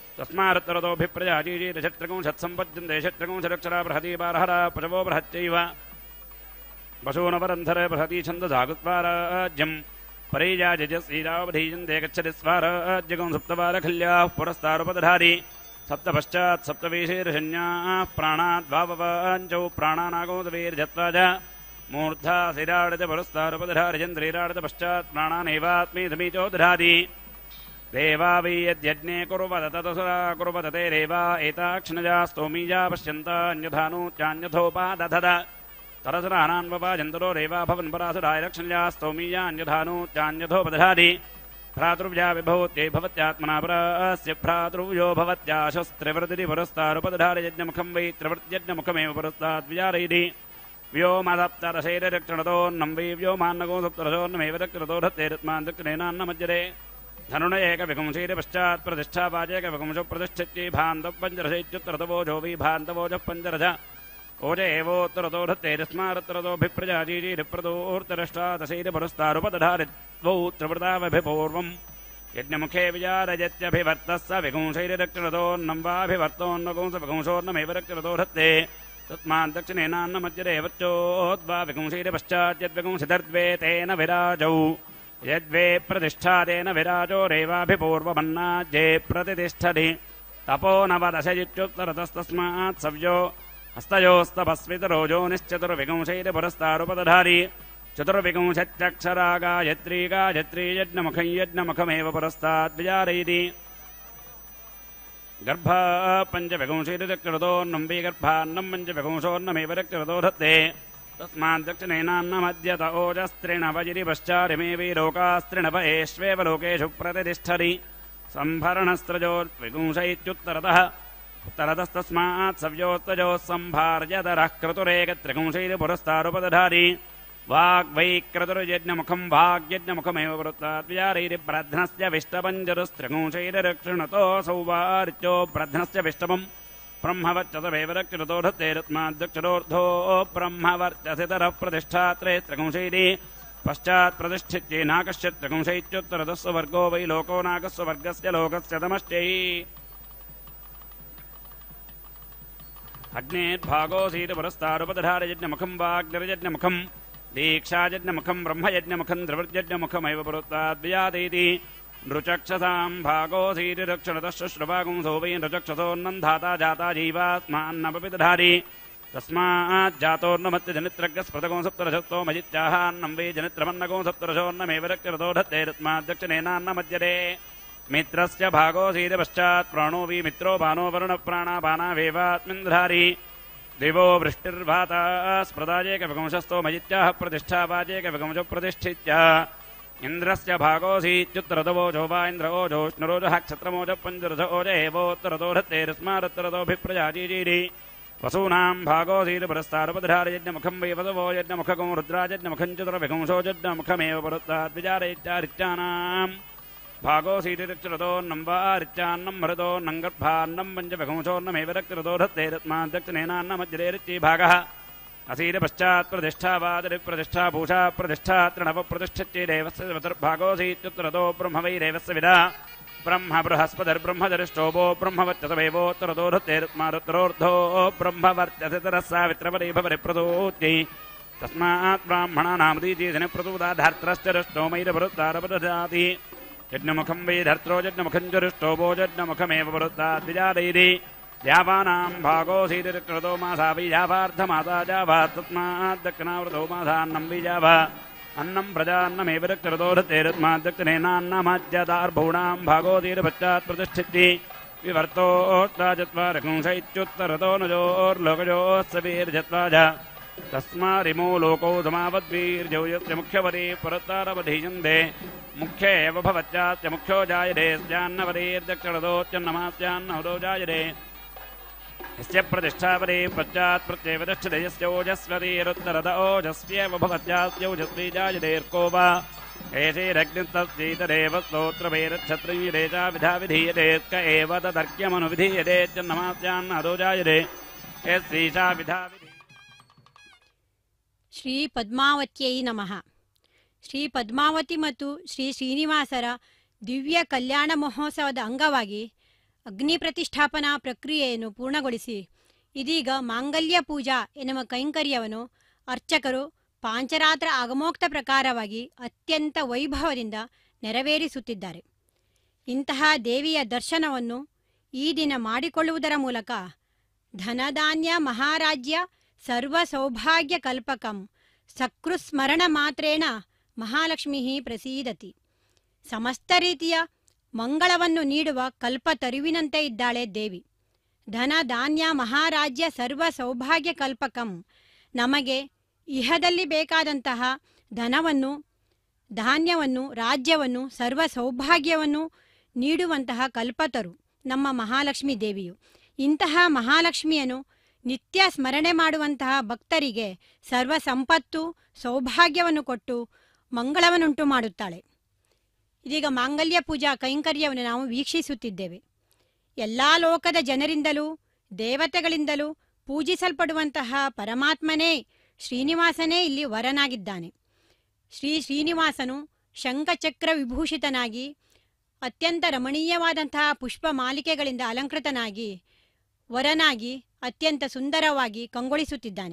तस्मात्तरतोऽभिप्रजाजीजिषट्त्रगुंशत्सम्पद्यन्ते षट्त्रगुंशदक्षरा बृहती बारहरा पशवो बृहच्चैव पशूनपरन्धर बृहती छन्दसागुत्वाराज्यम् परेजाजस्वीरावधीयन्ते गच्छति स्वाराज्यगुं सप्तवारखल्याः पुरस्तारुपदधारि सप्तपश्चात् सप्तवीशीर्षण्याः प्राणाद्वाववाञ्चौ प्राणानागोदवीर्जत्वाज मूर्धा शिराडित पुरस्तारुपदधारिचन्द्रीराडित पश्चात् प्राणानेवात्मीधमीचो दधाति देवा वै यद्यज्ञे कुर्वत ततसुरा कुर्वत ते देवा एताक्ष्णजा स्तोमीजा पश्यन्ता अन्यधानु चान्यथोपादधत तरसरानान्वपाजन्तरो देवा भवन् परासुराय रक्षणजा स्तोमीजा अन्यधानु चान्यथोपदधाति भ्रातृव्या विभूत्यै भवत्यात्मना परस्य भ्रातृव्यो भवत्या शस्त्रिवृदिति पुरस्तारुपदधारियज्ञमुखं वै त्रिवृत्यज्ञमुखमेव पुरस्तात् विचारयति व्योमसप्तरशैरक्षणतोन्नं वै व्योमान्नगो सप्तरशोन्नमेव रक्षणतो धत्ते रत्मान् दक्षिणेनान्नमज्जरे धनुन एकविगुंशीर पश्चात् प्रतिष्ठावाचेकविगुंशो प्रतिष्ठित्यै भान्तपञ्चरशैत्युत्तरतवोजो वै भान्तवोजः पञ्चरथ ओज एवोत्तरतो धत्ते तस्मारत्तरतोऽभिप्रजाजीरिप्रदोर्तरष्टादशैरपुरस्तारुपदधारिद्वौ त्रिवृतावभिपूर्वम् यज्ञमुखे विचारयत्यभिवर्तः स विगुंशैरक्षणतोन्नं वाभिवर्तोन्नगुंसविगुंशोन्नमेव रक्षणतो धत्ते तस्मात् दक्षिणेनान्नमज्जरे वच्चोद्वा विगुंशैर पश्चाद्यद्विगुंसितर्द्वे तेन विराजौ यद्वे प्रतिष्ठातेन विराजो रेवाभिपूर्वमन्नाज्ये प्रतिष्ठति तपो नवदशयुच्युत्तरतस्तस्मात् सव्यो हस्तयोस्तपस्वितरोजो निश्चतुर्विगुंशैरपुरस्तारुपदधारि चतुर्विगुंशत्यक्षरा गायत्री गायत्री यज्ञमुखं यज्ञमुखमेव पुरस्तात् विचारयति गर्भा पञ्चविगुंशैरक्षरतोन्नं वै गर्भान्नं पञ्चविगुंशोन्नमेव रक्षरतो धत्ते तस्मात् दक्षिणेनान्नमद्यत ओजस्त्रिणवजिरि पश्चारिमेवि लोकास्त्रिणव एष्वेव लोकेषु प्रतिष्ठति सम्भरणस्त्रजोर्विगुंशैत्युत्तरतः उत्तरतस्तस्मात् सव्योत्तजोः सम्भार्यदरः क्रतुरेकत्रिगुंशैर्पुरस्तारुपदधारि वाग्वै क्रतुर्यज्ञमुखं वाग्यज्ञमुखमेव पुरस्तात् विचारयति ब्रध्नस्य विष्टपञ्जरुस्त्रिगुंशैरक्षणतो सौवार्च्यो ब्रध्नस्य विष्टपम् ब्रह्मवर्चसमेव रक्षणतो धत्ते रत्नाद्दक्षरोर्धो ब्रह्मवर्चसितरः प्रतिष्ठात्रे त्रिगुंशैरि पश्चात् प्रतिष्ठित्येनाकस्य त्रिगुंशैत्युत्तरतः वर्गो वै लोको नाकस्य वर्गस्य लोकस्य तमश्चै अग्नेर्भागोऽसीतपुरस्तारुपदधारियज्ञमुखं वाग्निर्यज्ञमुखं दीक्षायज्ञमुखं ब्रह्मयज्ञमुखं त्रिवृत्यज्ञमुखमेव पुरस्तात् विजातीति नृचक्षसां भागोऽसीतिरक्षणतः शुश्रुभागुंसो वै नृचक्षसोन्नं धाता जाता जीवात्मान्नपि तस्माज्जातोर्नमत्य जनित्रज्ञस्पृतगो सप्तरशस्तो मजित्याहान्नं वै जनित्रमन्नगो सप्तरशोन्नमेव रक्षरतो धत्ते रत्माद्दक्षिणेनान्नमज्जरे मित्रस्य भागोऽसीति पश्चात् प्राणो वै मित्रो बानो वरुणप्राणापानावेवात्मिन्द्रधारी दिवो वृष्टिर्भाता स्पृदाजेकविगुंशस्तो मजित्याः प्रतिष्ठावाजेकविगुंशो प्रतिष्ठित्य इन्द्रस्य भागोऽसीत्युत्तरतवोजो वा इन्द्र ओजोष्णुरोजः क्षत्रमोजः पञ्चरथ ओज एवोत्तरतो धत्ते रस्मादुत्तरतोऽभिप्रजाजीजीरि वसूनां भागोऽसीति पुरस्तारुपदधारियज्ञमुखं वै वसवो यज्ञमुखगो रुद्राजज्ञमुखं चतुर्विगुंशो यज्ञमुखमेव पुरस्तात् विचारयित्यारित्यानाम् भागोऽसीति रक्षरतोन्नं वा रिच्यान्नं मृतोन्नं गर्भान्नं पञ्चविगुंशोन्नमेव रक्षरतो धत्ते रत्मात् दक्षिणेनान्नमज्जरे रिच्ची भागः असीति पश्चात् प्रतिष्ठावादरि प्रतिष्ठा भूषा प्रतिष्ठा त्रिणव प्रतिष्ठित्यै देवस्य चतुर्भागोऽसीत्युत्तरतो ब्रह्म वै देवस्य विदा ब्रह्म बृहस्पतिर्ब्रह्मधरिष्टोभो ब्रह्मवर्चसमेवोत्तरतो धत्ते रत्मारुत्तरोर्धो ब्रह्मवर्चसितरः सावित्रपदे भवरिप्रसूत्यै तस्मात् ब्राह्मणानामदीचीधनिप्रसूदा धार्त्रश्च रुष्टोमैरपुरस्तारुपदधाति यज्ञमुखं वै धर्त्रो यज्ञमुखं च रुष्टोभो यज्ञमुखमेव पुरस्तात् विजातयति यावानां भागोऽसीति रक्षरतो मासा वै यावार्धमासा जावा तस्मात् दक्षिणावृतो मासान्नं वै जावा अन्नं प्रजान्नमेव रक्षरतो धत्ते रत्मात् दक्षिणेनान्नमज्जदार्भूणां भागोऽसीति पश्चात् प्रतिष्ठित्यै विवर्तोऽष्टाचत्वारिगुंशैत्युत्तरतो नजोर्लोकजोऽस्सवीर्जत्वा च तस्मारिमो लोको समावद्वीर्जौ यस्य मुख्यवरे पुरस्तारवधीयन्ते मुख्य एव भवत्यास्य मुख्यो जायते स्यान्नवरेर्दक्षिणतोऽत्यन्नमास्यान्नवरो जायते यस्य प्रतिष्ठापरे पश्चात् प्रत्येवतिष्ठते यस्य ओजस्वतीरुत्तरत ओजस्व्येव भवत्यास्य ओजस्वी जायतेऽर्को वा एषैरग्निस्तस्यैतदेव स्तोत्रभेरच्छत्रियते च विधा विधीयते क एव तदर्क्यमनुविधीयते चन्नमास्यान्नवरो जायते यस्यैषा विधा ಶ್ರೀ ಪದ್ಮಾವತ್ಯೈ ನಮಃ. ಶ್ರೀ ಪದ್ಮಾವತಿ ಮತ್ತು ಶ್ರೀ ಶ್ರೀನಿವಾಸರ ದಿವ್ಯ ಕಲ್ಯಾಣ ಮಹೋತ್ಸವದ ಅಂಗವಾಗಿ ಅಗ್ನಿ ಪ್ರತಿಷ್ಠಾಪನಾ ಪ್ರಕ್ರಿಯೆಯನ್ನು ಪೂರ್ಣಗೊಳಿಸಿ ಇದೀಗ ಮಾಂಗಲ್ಯ ಪೂಜಾ ಎನ್ನುವ ಕೈಂಕರ್ಯವನ್ನು ಅರ್ಚಕರು ಪಾಂಚರಾತ್ರ ಆಗಮೋಕ್ತ ಪ್ರಕಾರವಾಗಿ ಅತ್ಯಂತ ವೈಭವದಿಂದ ನೆರವೇರಿಸುತ್ತಿದ್ದಾರೆ. ಇಂತಹ ದೇವಿಯ ದರ್ಶನವನ್ನು ಈ ದಿನ ಮಾಡಿಕೊಳ್ಳುವುದರ ಮೂಲಕ ಧನಧಾನ್ಯ ಮಹಾರಾಜ್ಯ ಸರ್ವ ಸೌಭಾಗ್ಯ ಕಲ್ಪಕಂ ಸಕೃಸ್ಮರಣ ಮಾತ್ರೇಣ ಮಹಾಲಕ್ಷ್ಮೀ ಪ್ರಸೀದತಿ. ಸಮಸ್ತ ರೀತಿಯ ಮಂಗಳವನ್ನು ನೀಡುವ ಕಲ್ಪತರುವಿನಂತೆ ಇದ್ದಾಳೆ ದೇವಿ. ಧನ ಧಾನ್ಯ ಮಹಾರಾಜ್ಯ ಸರ್ವ ಸೌಭಾಗ್ಯ ಕಲ್ಪಕಂ. ನಮಗೆ ಇಹದಲ್ಲಿ ಬೇಕಾದಂತಹ ಧನವನ್ನು, ಧಾನ್ಯವನ್ನು, ರಾಜ್ಯವನ್ನು, ಸರ್ವ ಸೌಭಾಗ್ಯವನ್ನು ನೀಡುವಂತಹ ಕಲ್ಪತರು ನಮ್ಮ ಮಹಾಲಕ್ಷ್ಮೀ ದೇವಿಯು. ಇಂತಹ ಮಹಾಲಕ್ಷ್ಮಿಯನ್ನು ನಿತ್ಯ ಸ್ಮರಣೆ ಮಾಡುವಂತಹ ಭಕ್ತರಿಗೆ ಸರ್ವ ಸಂಪತ್ತು ಸೌಭಾಗ್ಯವನ್ನು ಕೊಟ್ಟು ಮಂಗಳವನ್ನುಂಟು ಮಾಡುತ್ತಾಳೆ. ಇದೀಗ ಮಾಂಗಲ್ಯ ಪೂಜಾ ಕೈಂಕರ್ಯವನ್ನು ನಾವು ವೀಕ್ಷಿಸುತ್ತಿದ್ದೇವೆ. ಎಲ್ಲ ಲೋಕದ ಜನರಿಂದಲೂ ದೇವತೆಗಳಿಂದಲೂ ಪೂಜಿಸಲ್ಪಡುವಂತಹ ಪರಮಾತ್ಮನೇ ಶ್ರೀನಿವಾಸನೇ ಇಲ್ಲಿ ವರನಾಗಿದ್ದಾನೆ. ಶ್ರೀ ಶ್ರೀನಿವಾಸನು ಶಂಖಚಕ್ರ ವಿಭೂಷಿತನಾಗಿ ಅತ್ಯಂತ ರಮಣೀಯವಾದಂತಹ ಪುಷ್ಪ ಮಾಲಿಕೆಗಳಿಂದ ಅಲಂಕೃತನಾಗಿ ವರನಾಗಿ ಅತ್ಯಂತ ಸುಂದರವಾಗಿ ಕಂಗೊಳಿಸುತ್ತಿದ್ದಾನೆ.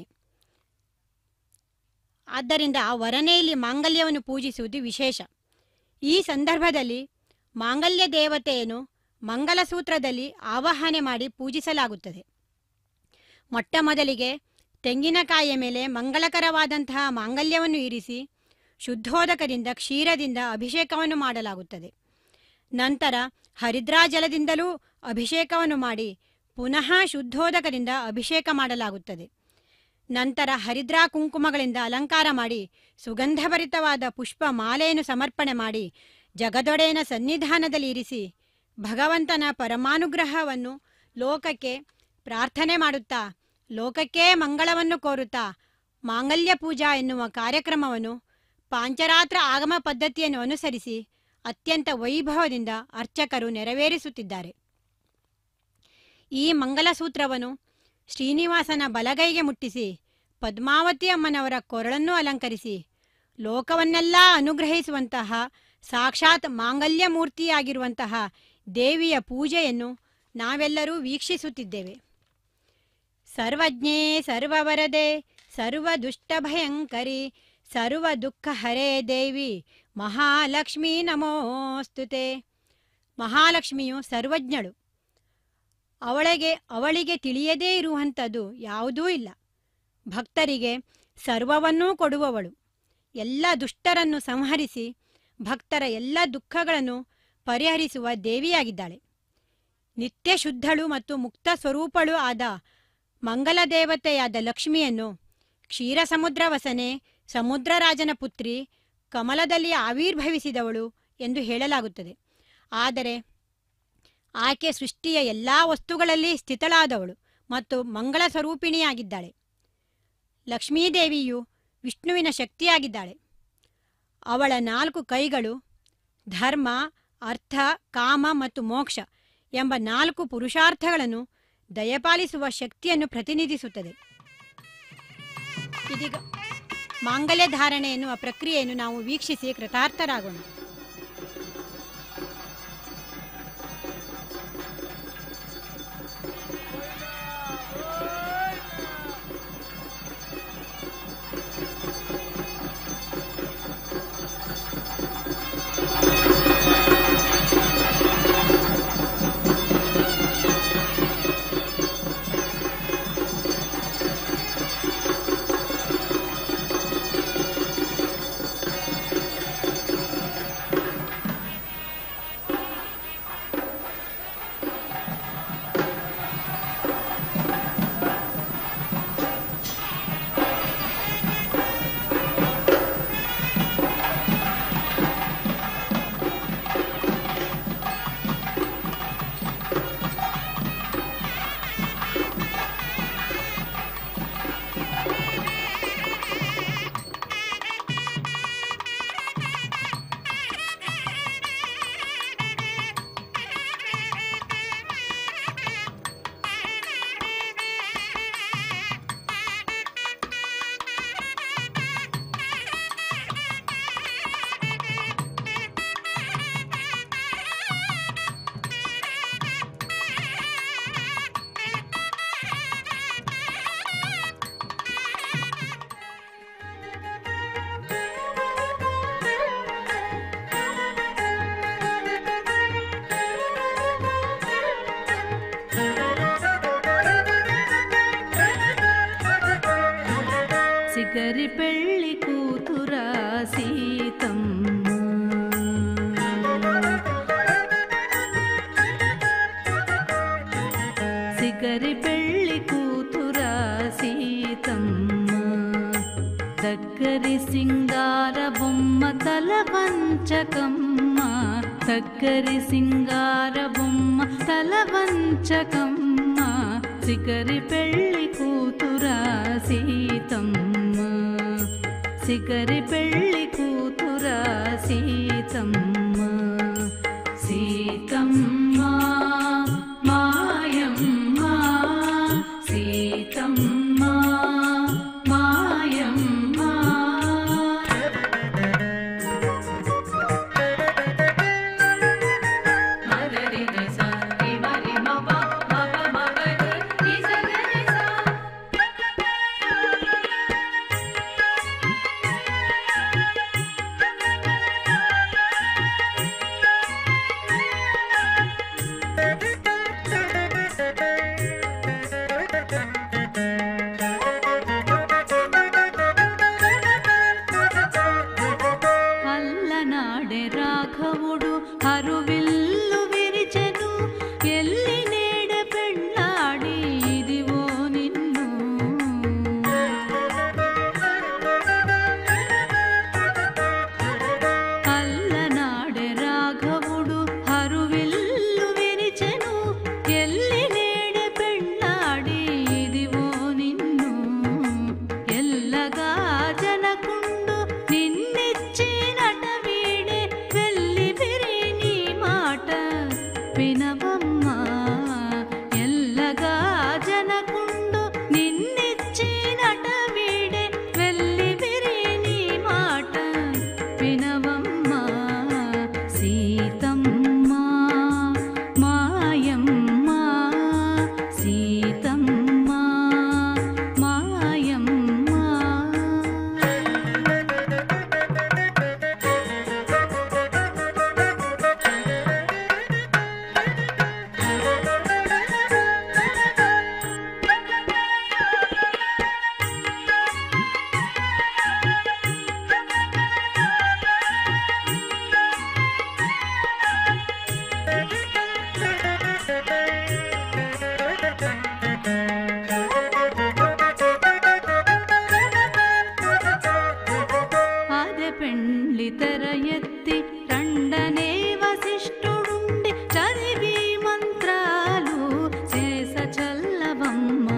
ಆದ್ದರಿಂದ ಆ ವರನೇ ಇಲ್ಲಿ ಮಾಂಗಲ್ಯವನ್ನು ಪೂಜಿಸುವುದು ವಿಶೇಷ. ಈ ಸಂದರ್ಭದಲ್ಲಿ ಮಾಂಗಲ್ಯ ದೇವತೆಯನ್ನು ಮಂಗಲಸೂತ್ರದಲ್ಲಿ ಆವಾಹನೆ ಮಾಡಿ ಪೂಜಿಸಲಾಗುತ್ತದೆ. ಮೊಟ್ಟ ಮೊದಲಿಗೆ ತೆಂಗಿನಕಾಯಿಯ ಮೇಲೆ ಮಂಗಳಕರವಾದಂತಹ ಮಾಂಗಲ್ಯವನ್ನು ಇರಿಸಿ ಶುದ್ಧೋದಕದಿಂದ ಕ್ಷೀರದಿಂದ ಅಭಿಷೇಕವನ್ನು ಮಾಡಲಾಗುತ್ತದೆ. ನಂತರ ಹರಿದ್ರಾಜಲದಿಂದಲೂ ಅಭಿಷೇಕವನ್ನು ಮಾಡಿ ಪುನಃ ಶುದ್ಧೋದಕದಿಂದ ಅಭಿಷೇಕ ಮಾಡಲಾಗುತ್ತದೆ. ನಂತರ ಹರಿದ್ರಾ ಕುಂಕುಮಗಳಿಂದ ಅಲಂಕಾರ ಮಾಡಿ ಸುಗಂಧಭರಿತವಾದ ಪುಷ್ಪ ಮಾಲೆಯನ್ನು ಸಮರ್ಪಣೆ ಮಾಡಿ ಜಗದೊಡೆಯನ ಸನ್ನಿಧಾನದಲ್ಲಿ ಇರಿಸಿ ಭಗವಂತನ ಪರಮಾನುಗ್ರಹವನ್ನು ಲೋಕಕ್ಕೆ ಪ್ರಾರ್ಥನೆ ಮಾಡುತ್ತಾ ಲೋಕಕ್ಕೇ ಮಂಗಳವನ್ನು ಕೋರುತ್ತಾ ಮಾಂಗಲ್ಯ ಪೂಜಾ ಎನ್ನುವ ಕಾರ್ಯಕ್ರಮವನ್ನು ಪಾಂಚರಾತ್ರ ಆಗಮ ಪದ್ಧತಿಯನ್ನು ಅನುಸರಿಸಿ ಅತ್ಯಂತ ವೈಭವದಿಂದ ಅರ್ಚಕರು ನೆರವೇರಿಸುತ್ತಿದ್ದಾರೆ. ಈ ಮಂಗಲಸೂತ್ರವನ್ನು ಶ್ರೀನಿವಾಸನ ಬಲಗೈಗೆ ಮುಟ್ಟಿಸಿ ಪದ್ಮಾವತಿ ಅಮ್ಮನವರ ಕೊರಳನ್ನು ಅಲಂಕರಿಸಿ ಲೋಕವನ್ನೆಲ್ಲ ಅನುಗ್ರಹಿಸುವಂತಹ ಸಾಕ್ಷಾತ್ ಮಾಂಗಲ್ಯ ಮೂರ್ತಿಯಾಗಿರುವಂತಹ ದೇವಿಯ ಪೂಜೆಯನ್ನು ನಾವೆಲ್ಲರೂ ವೀಕ್ಷಿಸುತ್ತಿದ್ದೇವೆ. ಸರ್ವಜ್ಞೇ ಸರ್ವವರದೆ ಸರ್ವ ದುಷ್ಟಭಯಂಕರಿ ಸರ್ವ ದುಃಖ ಹರೇ ದೇವಿ ಮಹಾಲಕ್ಷ್ಮೀ ನಮೋಸ್ತುತೆ. ಮಹಾಲಕ್ಷ್ಮಿಯು ಸರ್ವಜ್ಞಳು. ಅವಳಿಗೆ ಅವಳಿಗೆ ತಿಳಿಯದೇ ಇರುವಂಥದ್ದು ಯಾವುದೂ ಇಲ್ಲ. ಭಕ್ತರಿಗೆ ಸರ್ವವನ್ನೂ ಕೊಡುವವಳು. ಎಲ್ಲ ದುಷ್ಟರನ್ನು ಸಂಹರಿಸಿ ಭಕ್ತರ ಎಲ್ಲ ದುಃಖಗಳನ್ನು ಪರಿಹರಿಸುವ ದೇವಿಯಾಗಿದ್ದಾಳೆ. ನಿತ್ಯ ಶುದ್ಧಳು ಮತ್ತು ಮುಕ್ತ ಸ್ವರೂಪಳು ಆದ ಮಂಗಲ ದೇವತೆಯಾದ ಲಕ್ಷ್ಮಿಯನ್ನು ಕ್ಷೀರ ಸಮುದ್ರ ವಸನೆ, ಸಮುದ್ರರಾಜನ ಪುತ್ರಿ, ಕಮಲದಲ್ಲಿ ಆವಿರ್ಭವಿಸಿದವಳು ಎಂದು ಹೇಳಲಾಗುತ್ತದೆ. ಆದರೆ ಆಕೆ ಸೃಷ್ಟಿಯ ಎಲ್ಲ ವಸ್ತುಗಳಲ್ಲಿ ಸ್ಥಿತಳಾದವಳು ಮತ್ತು ಮಂಗಳ ಸ್ವರೂಪಿಣಿಯಾಗಿದ್ದಾಳೆ. ಲಕ್ಷ್ಮೀದೇವಿಯು ವಿಷ್ಣುವಿನ ಶಕ್ತಿಯಾಗಿದ್ದಾಳೆ. ಅವಳ ನಾಲ್ಕು ಕೈಗಳು ಧರ್ಮ, ಅರ್ಥ, ಕಾಮ ಮತ್ತು ಮೋಕ್ಷ ಎಂಬ ನಾಲ್ಕು ಪುರುಷಾರ್ಥಗಳನ್ನು ದಯಪಾಲಿಸುವ ಶಕ್ತಿಯನ್ನು ಪ್ರತಿನಿಧಿಸುತ್ತದೆ. ಇದೀಗ ಮಾಂಗಲ್ಯ ಧಾರಣೆ ಎನ್ನುವ ಪ್ರಕ್ರಿಯೆಯನ್ನು ನಾವು ವೀಕ್ಷಿಸಿ ಕೃತಾರ್ಥರಾಗೋಣ. సింగార బొమ్మ తల వంచకమ్మ దగ్గరి సింగార బొమ్మ తల వంచకమ్మ సిగరి పెళ్ళి కూతురా సీతమ్మ సిగరి పెళ్ళి కూతురా సీతమ్మ సీతమ్మ మాయమ్మ సీతమ్మ మాయమ్మ మగరి నిస మరి మప మప మగరి నిస గరిస అల్లనాడే రాఘవుడు హరువిల్లు విరిచెను ఎల్లి నేడ పెళ్ళాడి ఇదివో నిన్ను అల్లనాడే రాఘవుడు హరువిల్లు విరిచెను ఎల్లి నేడ పెళ్ళాడి ఇదివో నిన్ను ఎల్లగా జనకుండు నిన్నిచ్చినట వీడే వెళ్ళి విరి నీ మాట వినవమ్మా ఎల్లగా జనకుండు నిన్నిచ్చినట వీడే వెళ్ళి విరి నీ మాట వినవమ్మా సీతమ్మ మాయమ్మ సీతమ్మ మాయమ్మ ఆదె పెండ్లి తెర ఎత్తి రండనే వశిష్ఠుడుండి చదివి మంత్రాలు చేస చల్లవమ్మ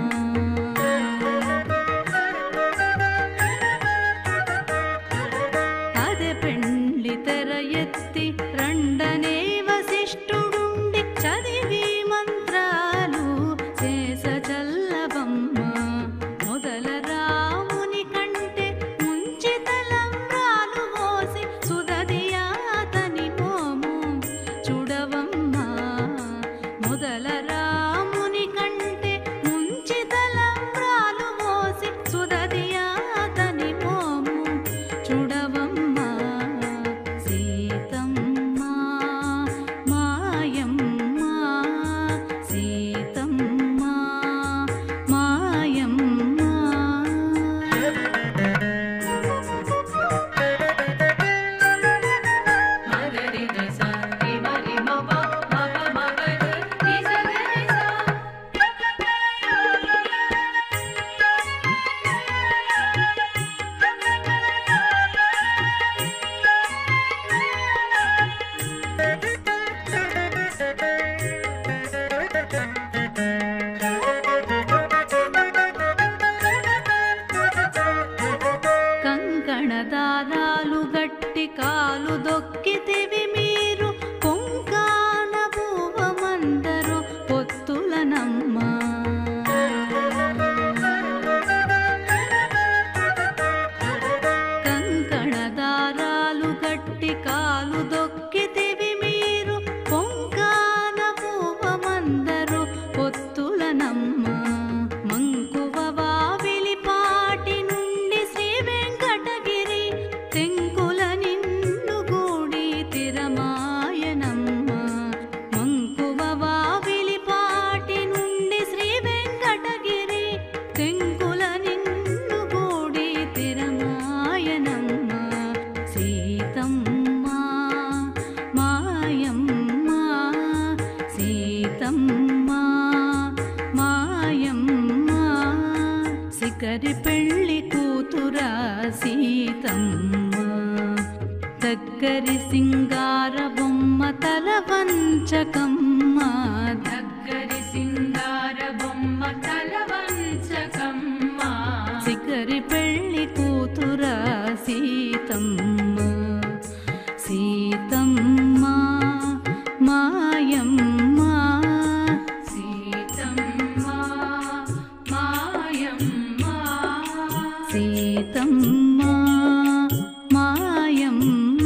ఆదె పెండ్లి తెర ఎత్తి రండనే వశిష్ఠుడుండి చదివి మంత్రాలు చేస చల్లవమ్మ మొదల రాముని కంటే ముంచి తలంబ్రాలు మోసి సుదదియాతని మోము చూడవమ్మా మొదల రాముని కంటే ముంచి తలంబ్రాలు మోసి సుదదియాతని మోము చూడవమ్మా సీతమ్మ మాయమ్మ సీతమ్మ మాయమ్మ మగరి నిస మరి మప మప మగరి నిస గరిస కంకణ దారాలు గట్టి కాలు దొక్కితివి మీరు పొంకాన భూవమందరు పొత్తులనమ్మ కంకణ దారాలు గట్టి కాలు దొక్కితివి మీరు పొంకాన భూవమందరు పొత్తులనమ్మ మంకువ వావిలి పాటి నుండి శ్రీ వెంకటగిరి తెంకుల నిన్ను గూడి తిరమాయనమ్మ మంకువ వావిలి పాటి నుండి శ్రీ వెంకటగిరి తెంకుల నిన్ను గూడి తిరమాయనమ్మ సీతమ్మ మాయమ్మ సీతమ్మ మాయమ్మ సిగరి పెళ్ళి కూతురా సీతమ్మ దగ్గరి సింగార బొమ్మ తల వంచకమ్మ దగ్గరి సింగార బొమ్మ తల వంచకమ్మ సిగరి పెళ్లి కూతుర సీతమ్మ సీతమ్మ మాయమ్మ సీతమ్మ మాయమ్మ సీతమ్మ మాయమ్మ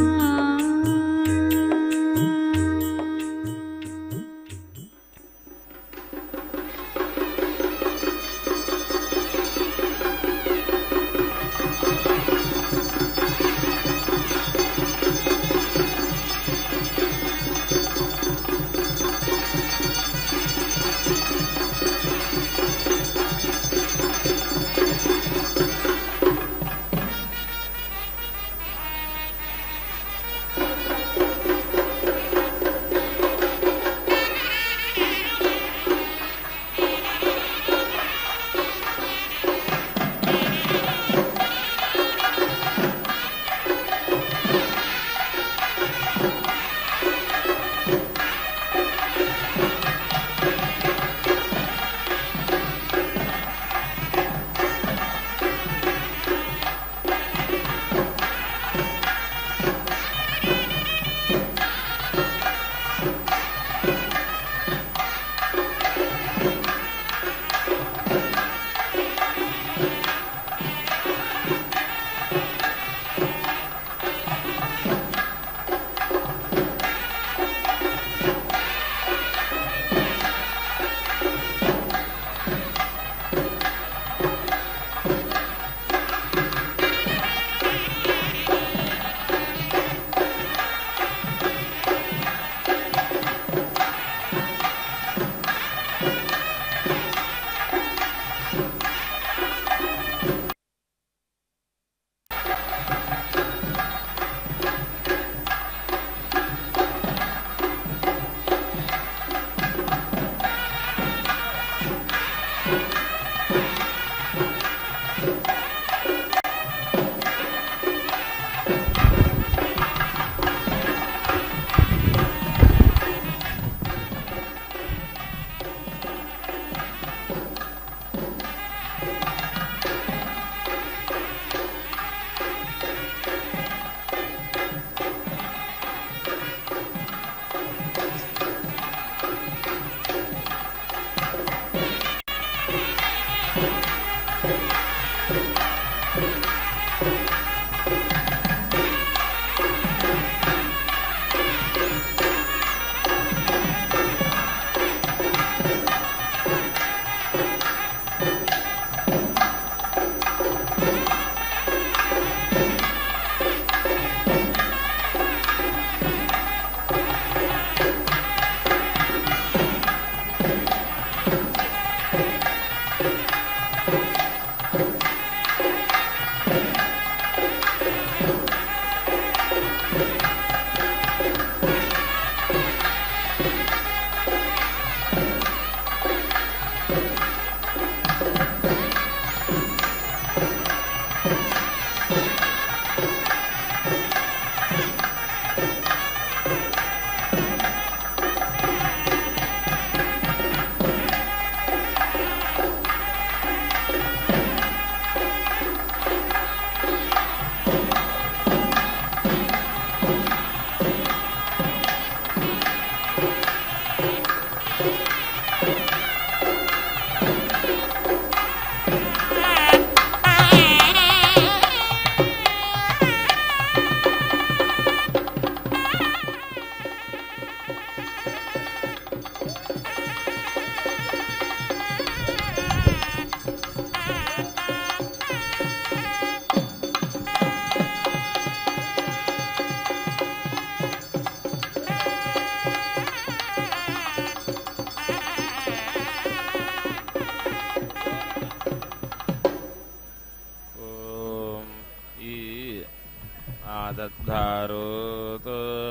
आदद्धारोत्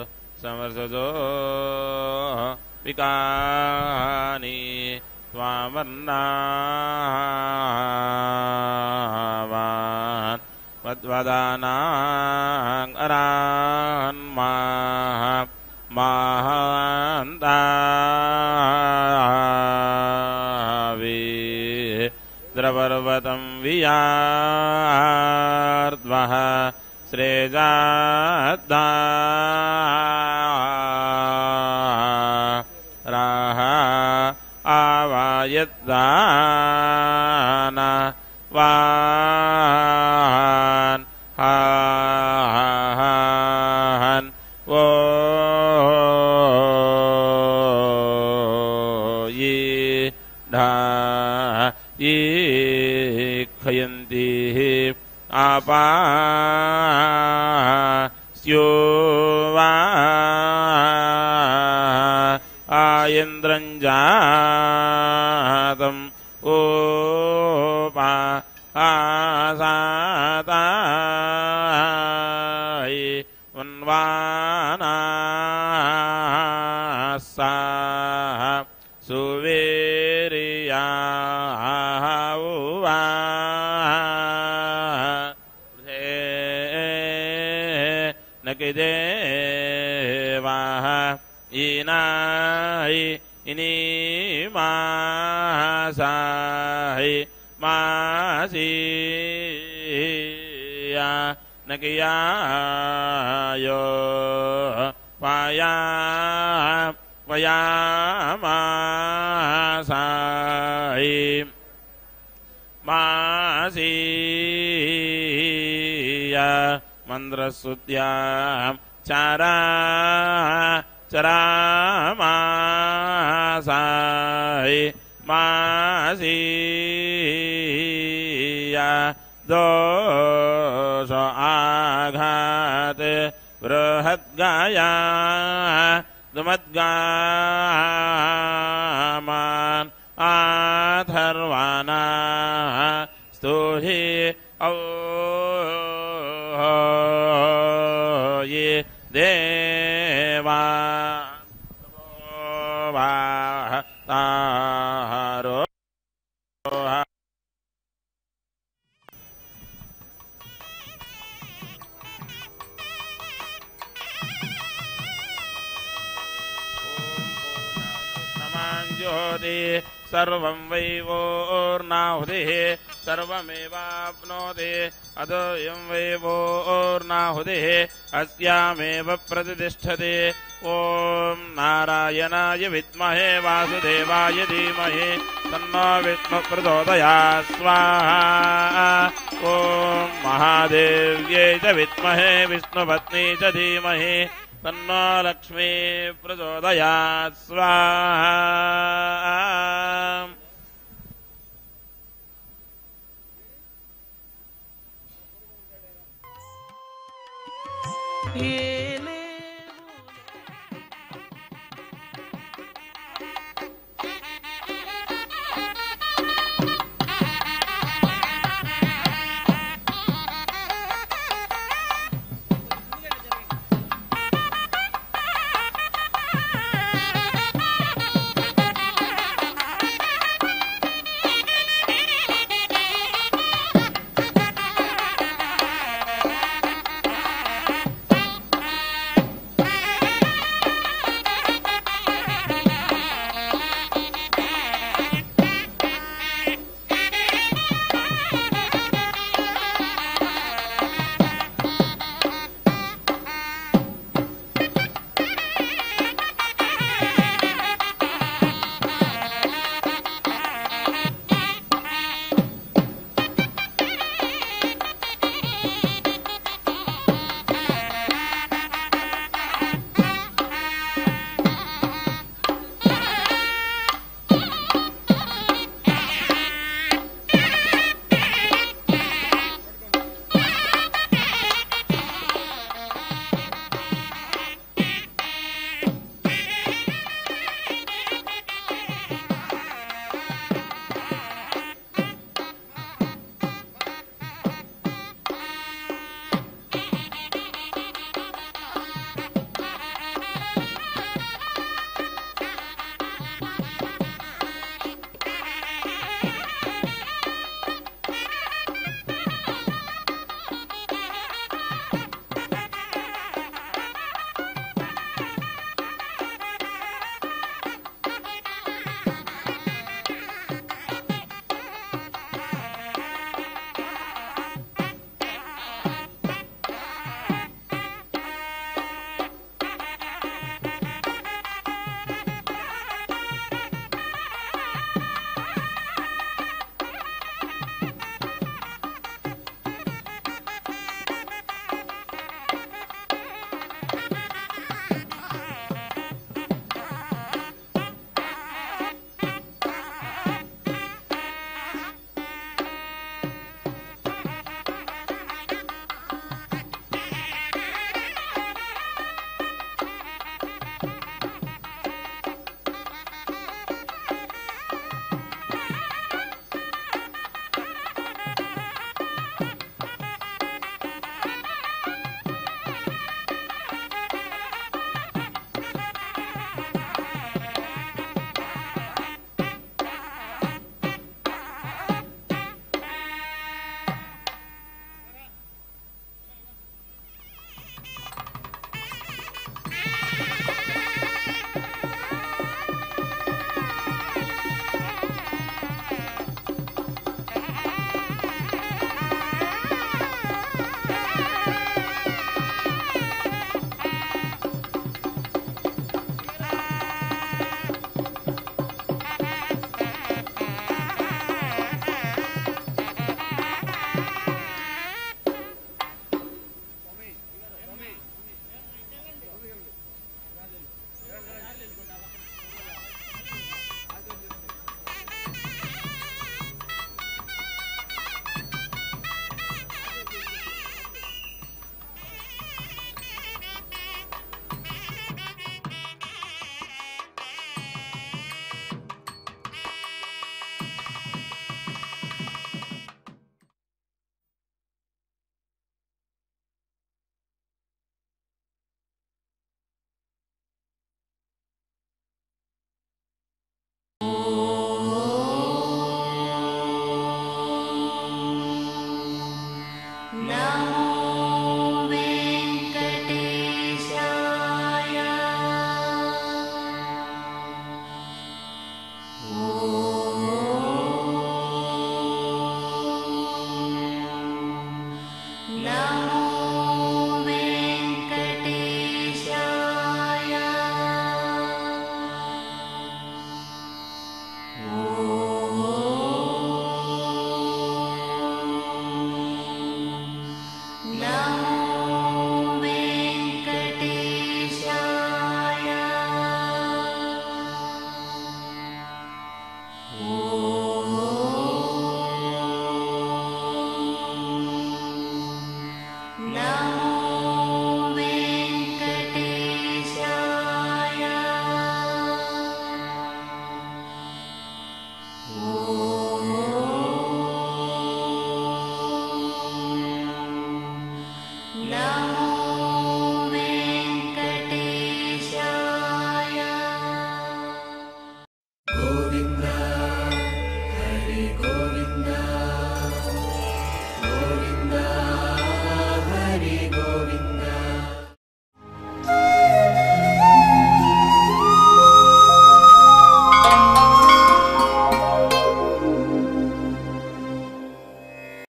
समर्सजो विकानि त्वामर्नावान् त्वदानां अरान्माः महान्तावि द्रपर्वतं वियार्द्वः श्रेजाद्दा राह आवायद्दान वान् हान् वो ये ढा ये खयन्ति आपा स्यो वा आयन्द्रञ्जातम् ओपा आसाताय वन्वानासा सुवेरियाः उवा नकिदेवाः इनाय इनीमासाय मासीया नकियायो पाया पयामासाय मासीया मन्द्रसुत्यां चारा चरामासाय मासीया दोष आघात बृहद्गाया दुमद्गामान् आथर्वाना स्तुहि औ ये देवा तारो ज्योति सर्वं वै वोर्नाहुतिः सर्वमेवाप्नोति अदोऽयं वै वोर्नाहुतिः अस्यामेव प्रतिष्ठति ॐ नारायणाय विद्महे वासुदेवाय धीमहि तन्नो विष्णुः प्रचोदयात् स्वाहा ॐ महादेव्यै च विद्महे विष्णुपत्नी च धीमहि तन्नो लक्ष्मी प्रचोदयात् स्वाहा ಏನೇ